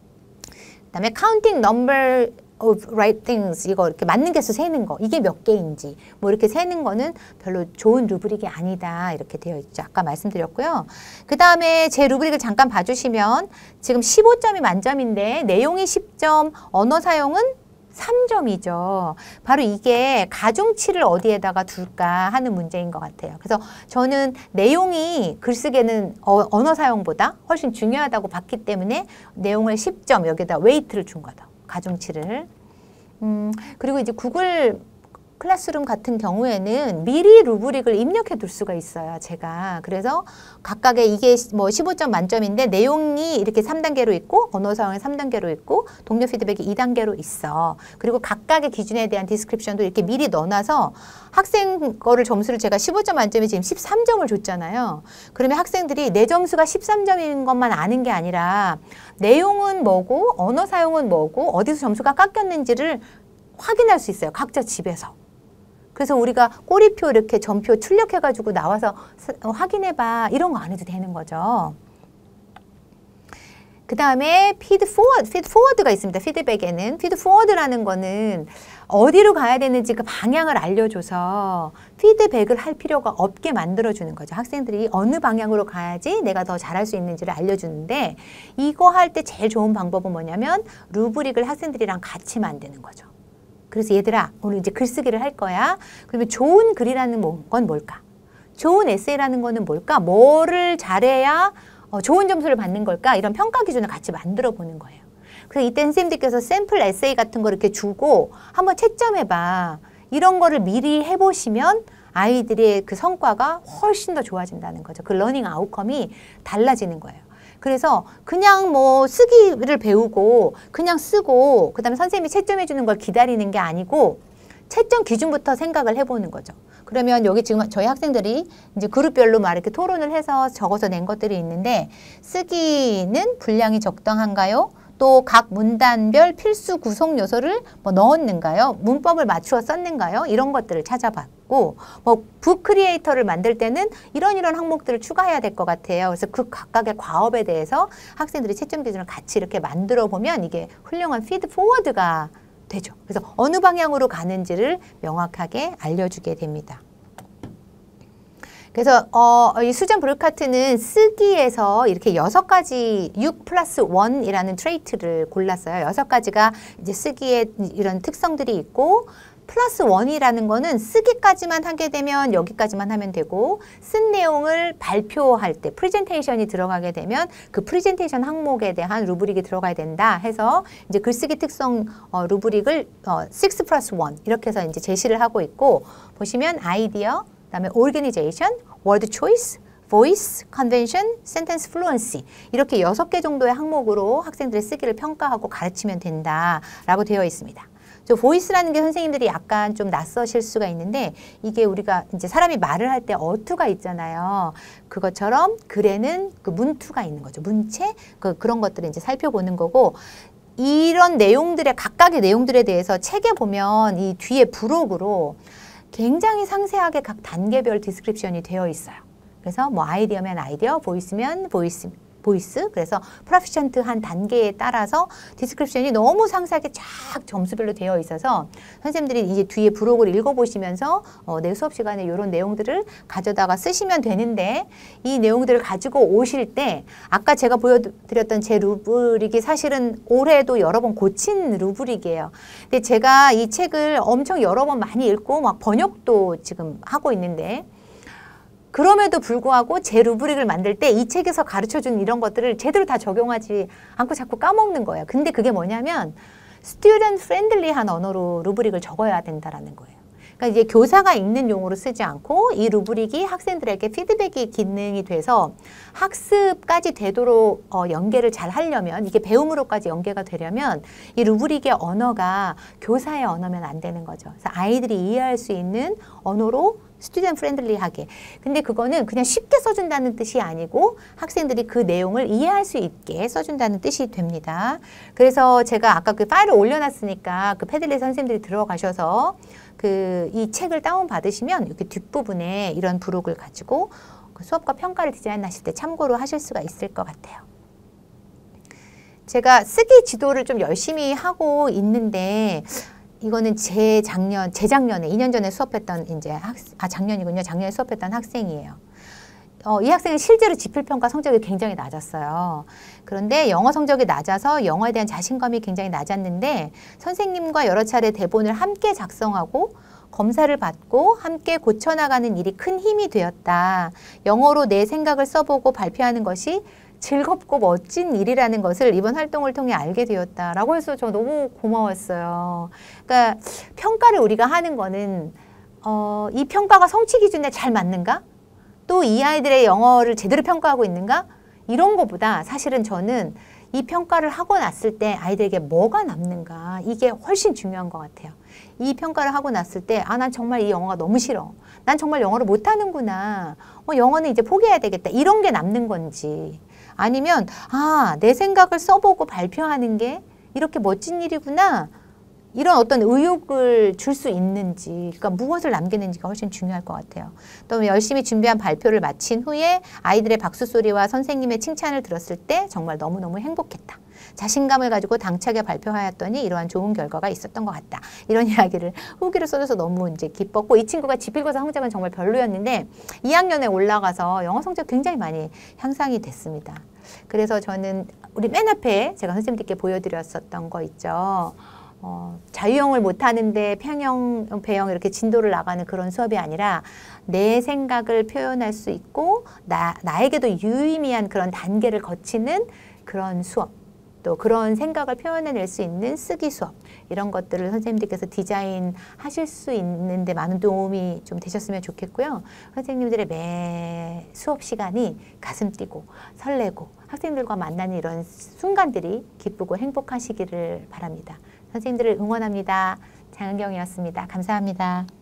그다음에 counting number of right things 이거 이렇게 맞는 개수 세는 거 이게 몇 개인지 뭐 이렇게 세는 거는 별로 좋은 루브릭이 아니다 이렇게 되어 있죠. 아까 말씀드렸고요. 그 다음에 제 루브릭을 잠깐 봐주시면 지금 십오 점이 만점인데 내용이 십 점, 언어 사용은 삼 점이죠. 바로 이게 가중치를 어디에다가 둘까 하는 문제인 것 같아요. 그래서 저는 내용이 글쓰기에는 어, 언어 사용보다 훨씬 중요하다고 봤기 때문에 내용을 십 점 여기다 웨이트를 준 거다. 가중치를. 음, 그리고 이제 구글 클래스룸 같은 경우에는 미리 루브릭을 입력해 둘 수가 있어요. 제가. 그래서 각각의 이게 뭐 십오 점 만점인데 내용이 이렇게 삼 단계로 있고 언어 사용이 삼 단계로 있고 동료 피드백이 이 단계로 있어. 그리고 각각의 기준에 대한 디스크립션도 이렇게 미리 넣어놔서 학생 거를 점수를 제가 십오 점 만점에 지금 십삼 점을 줬잖아요. 그러면 학생들이 내 점수가 십삼 점인 것만 아는 게 아니라 내용은 뭐고 언어 사용은 뭐고 어디서 점수가 깎였는지를 확인할 수 있어요. 각자 집에서. 그래서 우리가 꼬리표 이렇게 점표 출력해가지고 나와서 확인해봐 이런 거 안 해도 되는 거죠. 그 다음에 feed forward, feed forward가 있습니다. 피드백에는 feed forward라는 거는 어디로 가야 되는지 그 방향을 알려줘서 피드백을 할 필요가 없게 만들어주는 거죠. 학생들이 어느 방향으로 가야지 내가 더 잘할 수 있는지를 알려주는데 이거 할 때 제일 좋은 방법은 뭐냐면 루브릭을 학생들이랑 같이 만드는 거죠. 그래서 얘들아 오늘 이제 글쓰기를 할 거야. 그러면 좋은 글이라는 건 뭘까? 좋은 에세이라는 거는 뭘까? 뭐를 잘해야 어, 좋은 점수를 받는 걸까? 이런 평가 기준을 같이 만들어 보는 거예요. 그래서 이때 선생님들께서 샘플 에세이 같은 거 이렇게 주고 한번 채점해봐. 이런 거를 미리 해보시면 아이들의 그 성과가 훨씬 더 좋아진다는 거죠. 그 러닝 아웃컴이 달라지는 거예요. 그래서 그냥 뭐 쓰기를 배우고 그냥 쓰고 그다음에 선생님이 채점해 주는 걸 기다리는 게 아니고 채점 기준부터 생각을 해보는 거죠. 그러면 여기 지금 저희 학생들이 이제 그룹별로 막 이렇게 토론을 해서 적어서 낸 것들이 있는데 쓰기는 분량이 적당한가요? 또 각 문단별 필수 구성 요소를 뭐 넣었는가요? 문법을 맞추어 썼는가요? 이런 것들을 찾아봤고 뭐 북 크리에이터를 만들 때는 이런 이런 항목들을 추가해야 될 것 같아요. 그래서 그 각각의 과업에 대해서 학생들이 채점 기준을 같이 이렇게 만들어 보면 이게 훌륭한 피드 포워드가 되죠. 그래서 어느 방향으로 가는지를 명확하게 알려주게 됩니다. 그래서 어, 이 수잔 브루카트는 쓰기에서 이렇게 여섯 가지 육 플러스 일이라는 트레이트를 골랐어요. 여섯 가지가 이제 쓰기에 이런 특성들이 있고 플러스 일이라는 거는 쓰기까지만 하게 되면 여기까지만 하면 되고 쓴 내용을 발표할 때 프레젠테이션이 들어가게 되면 그 프레젠테이션 항목에 대한 루브릭이 들어가야 된다 해서 이제 글쓰기 특성 어, 루브릭을 어, 육 플러스 일 이렇게 해서 이제 제시를 하고 있고 보시면 아이디어 그다음에 organization, word choice, voice, convention, sentence fluency 이렇게 여섯 개 정도의 항목으로 학생들의 쓰기를 평가하고 가르치면 된다라고 되어 있습니다. 저 voice라는 게 선생님들이 약간 좀 낯서실 수가 있는데 이게 우리가 이제 사람이 말을 할 때 어투가 있잖아요. 그것처럼 글에는 그 문투가 있는 거죠. 문체 그 그런 것들을 이제 살펴보는 거고. 이런 내용들의 각각의 내용들에 대해서 책에 보면 이 뒤에 부록으로 굉장히 상세하게 각 단계별 디스크립션이 되어 있어요. 그래서 뭐 아이디어면 아이디어, 보이스면 보이스, 보이스. 그래서 프로피션트한 단계에 따라서 디스크립션이 너무 상세하게 쫙 점수별로 되어 있어서 선생님들이 이제 뒤에 부록을 읽어보시면서 어, 내 수업 시간에 이런 내용들을 가져다가 쓰시면 되는데 이 내용들을 가지고 오실 때 아까 제가 보여드렸던 제 루브릭이 사실은 올해도 여러 번 고친 루브릭이에요. 근데 제가 이 책을 엄청 여러 번 많이 읽고 막 번역도 지금 하고 있는데 그럼에도 불구하고 제 루브릭을 만들 때 이 책에서 가르쳐준 이런 것들을 제대로 다 적용하지 않고 자꾸 까먹는 거예요. 근데 그게 뭐냐면 스튜던트 프렌들리한 언어로 루브릭을 적어야 된다라는 거예요. 그러니까 이제 교사가 읽는 용어로 쓰지 않고 이 루브릭이 학생들에게 피드백이 기능이 돼서 학습까지 되도록 어, 연계를 잘 하려면 이게 배움으로까지 연계가 되려면 이 루브릭의 언어가 교사의 언어면 안 되는 거죠. 그래서 아이들이 이해할 수 있는 언어로 스튜던트 프렌들리하게. 근데 그거는 그냥 쉽게 써준다는 뜻이 아니고 학생들이 그 내용을 이해할 수 있게 써준다는 뜻이 됩니다. 그래서 제가 아까 그 파일을 올려놨으니까 그 패들리 선생님들이 들어가셔서 그 이 책을 다운받으시면 이렇게 뒷부분에 이런 부록을 가지고 그 수업과 평가를 디자인하실 때 참고로 하실 수가 있을 것 같아요. 제가 쓰기 지도를 좀 열심히 하고 있는데 이거는 제 작년, 재작년에 이 년 전에 수업했던 이제 학, 아 작년이군요. 작년에 수업했던 학생이에요. 어, 이 학생은 실제로 지필평가 성적이 굉장히 낮았어요. 그런데 영어 성적이 낮아서 영어에 대한 자신감이 굉장히 낮았는데 선생님과 여러 차례 대본을 함께 작성하고 검사를 받고 함께 고쳐나가는 일이 큰 힘이 되었다. 영어로 내 생각을 써보고 발표하는 것이 즐겁고 멋진 일이라는 것을 이번 활동을 통해 알게 되었다라고 해서 저 너무 고마웠어요. 그러니까 평가를 우리가 하는 거는 어, 이 평가가 성취 기준에 잘 맞는가? 또 이 아이들의 영어를 제대로 평가하고 있는가? 이런 거보다 사실은 저는 이 평가를 하고 났을 때 아이들에게 뭐가 남는가? 이게 훨씬 중요한 것 같아요. 이 평가를 하고 났을 때 아, 난 정말 이 영어가 너무 싫어. 난 정말 영어를 못하는구나. 어, 영어는 이제 포기해야 되겠다. 이런 게 남는 건지 아니면 아, 내 생각을 써보고 발표하는 게 이렇게 멋진 일이구나. 이런 어떤 의욕을 줄 수 있는지, 그러니까 무엇을 남기는지가 훨씬 중요할 것 같아요. 또 열심히 준비한 발표를 마친 후에 아이들의 박수 소리와 선생님의 칭찬을 들었을 때 정말 너무너무 행복했다. 자신감을 가지고 당차게 발표하였더니 이러한 좋은 결과가 있었던 것 같다. 이런 이야기를 후기를 써줘서 너무 이제 기뻤고 이 친구가 지필고사 성적은 정말 별로였는데 이 학년에 올라가서 영어 성적 굉장히 많이 향상이 됐습니다. 그래서 저는 우리 맨 앞에 제가 선생님들께 보여드렸었던 거 있죠. 어, 자유형을 못하는데 평형, 배형 이렇게 진도를 나가는 그런 수업이 아니라 내 생각을 표현할 수 있고 나, 나에게도 유의미한 그런 단계를 거치는 그런 수업, 또 그런 생각을 표현해낼 수 있는 쓰기 수업, 이런 것들을 선생님들께서 디자인 하실 수 있는데 많은 도움이 좀 되셨으면 좋겠고요. 선생님들의 매 수업 시간이 가슴 뛰고 설레고 학생들과 만나는 이런 순간들이 기쁘고 행복하시기를 바랍니다. 선생님들을 응원합니다. 장은경이었습니다. 감사합니다.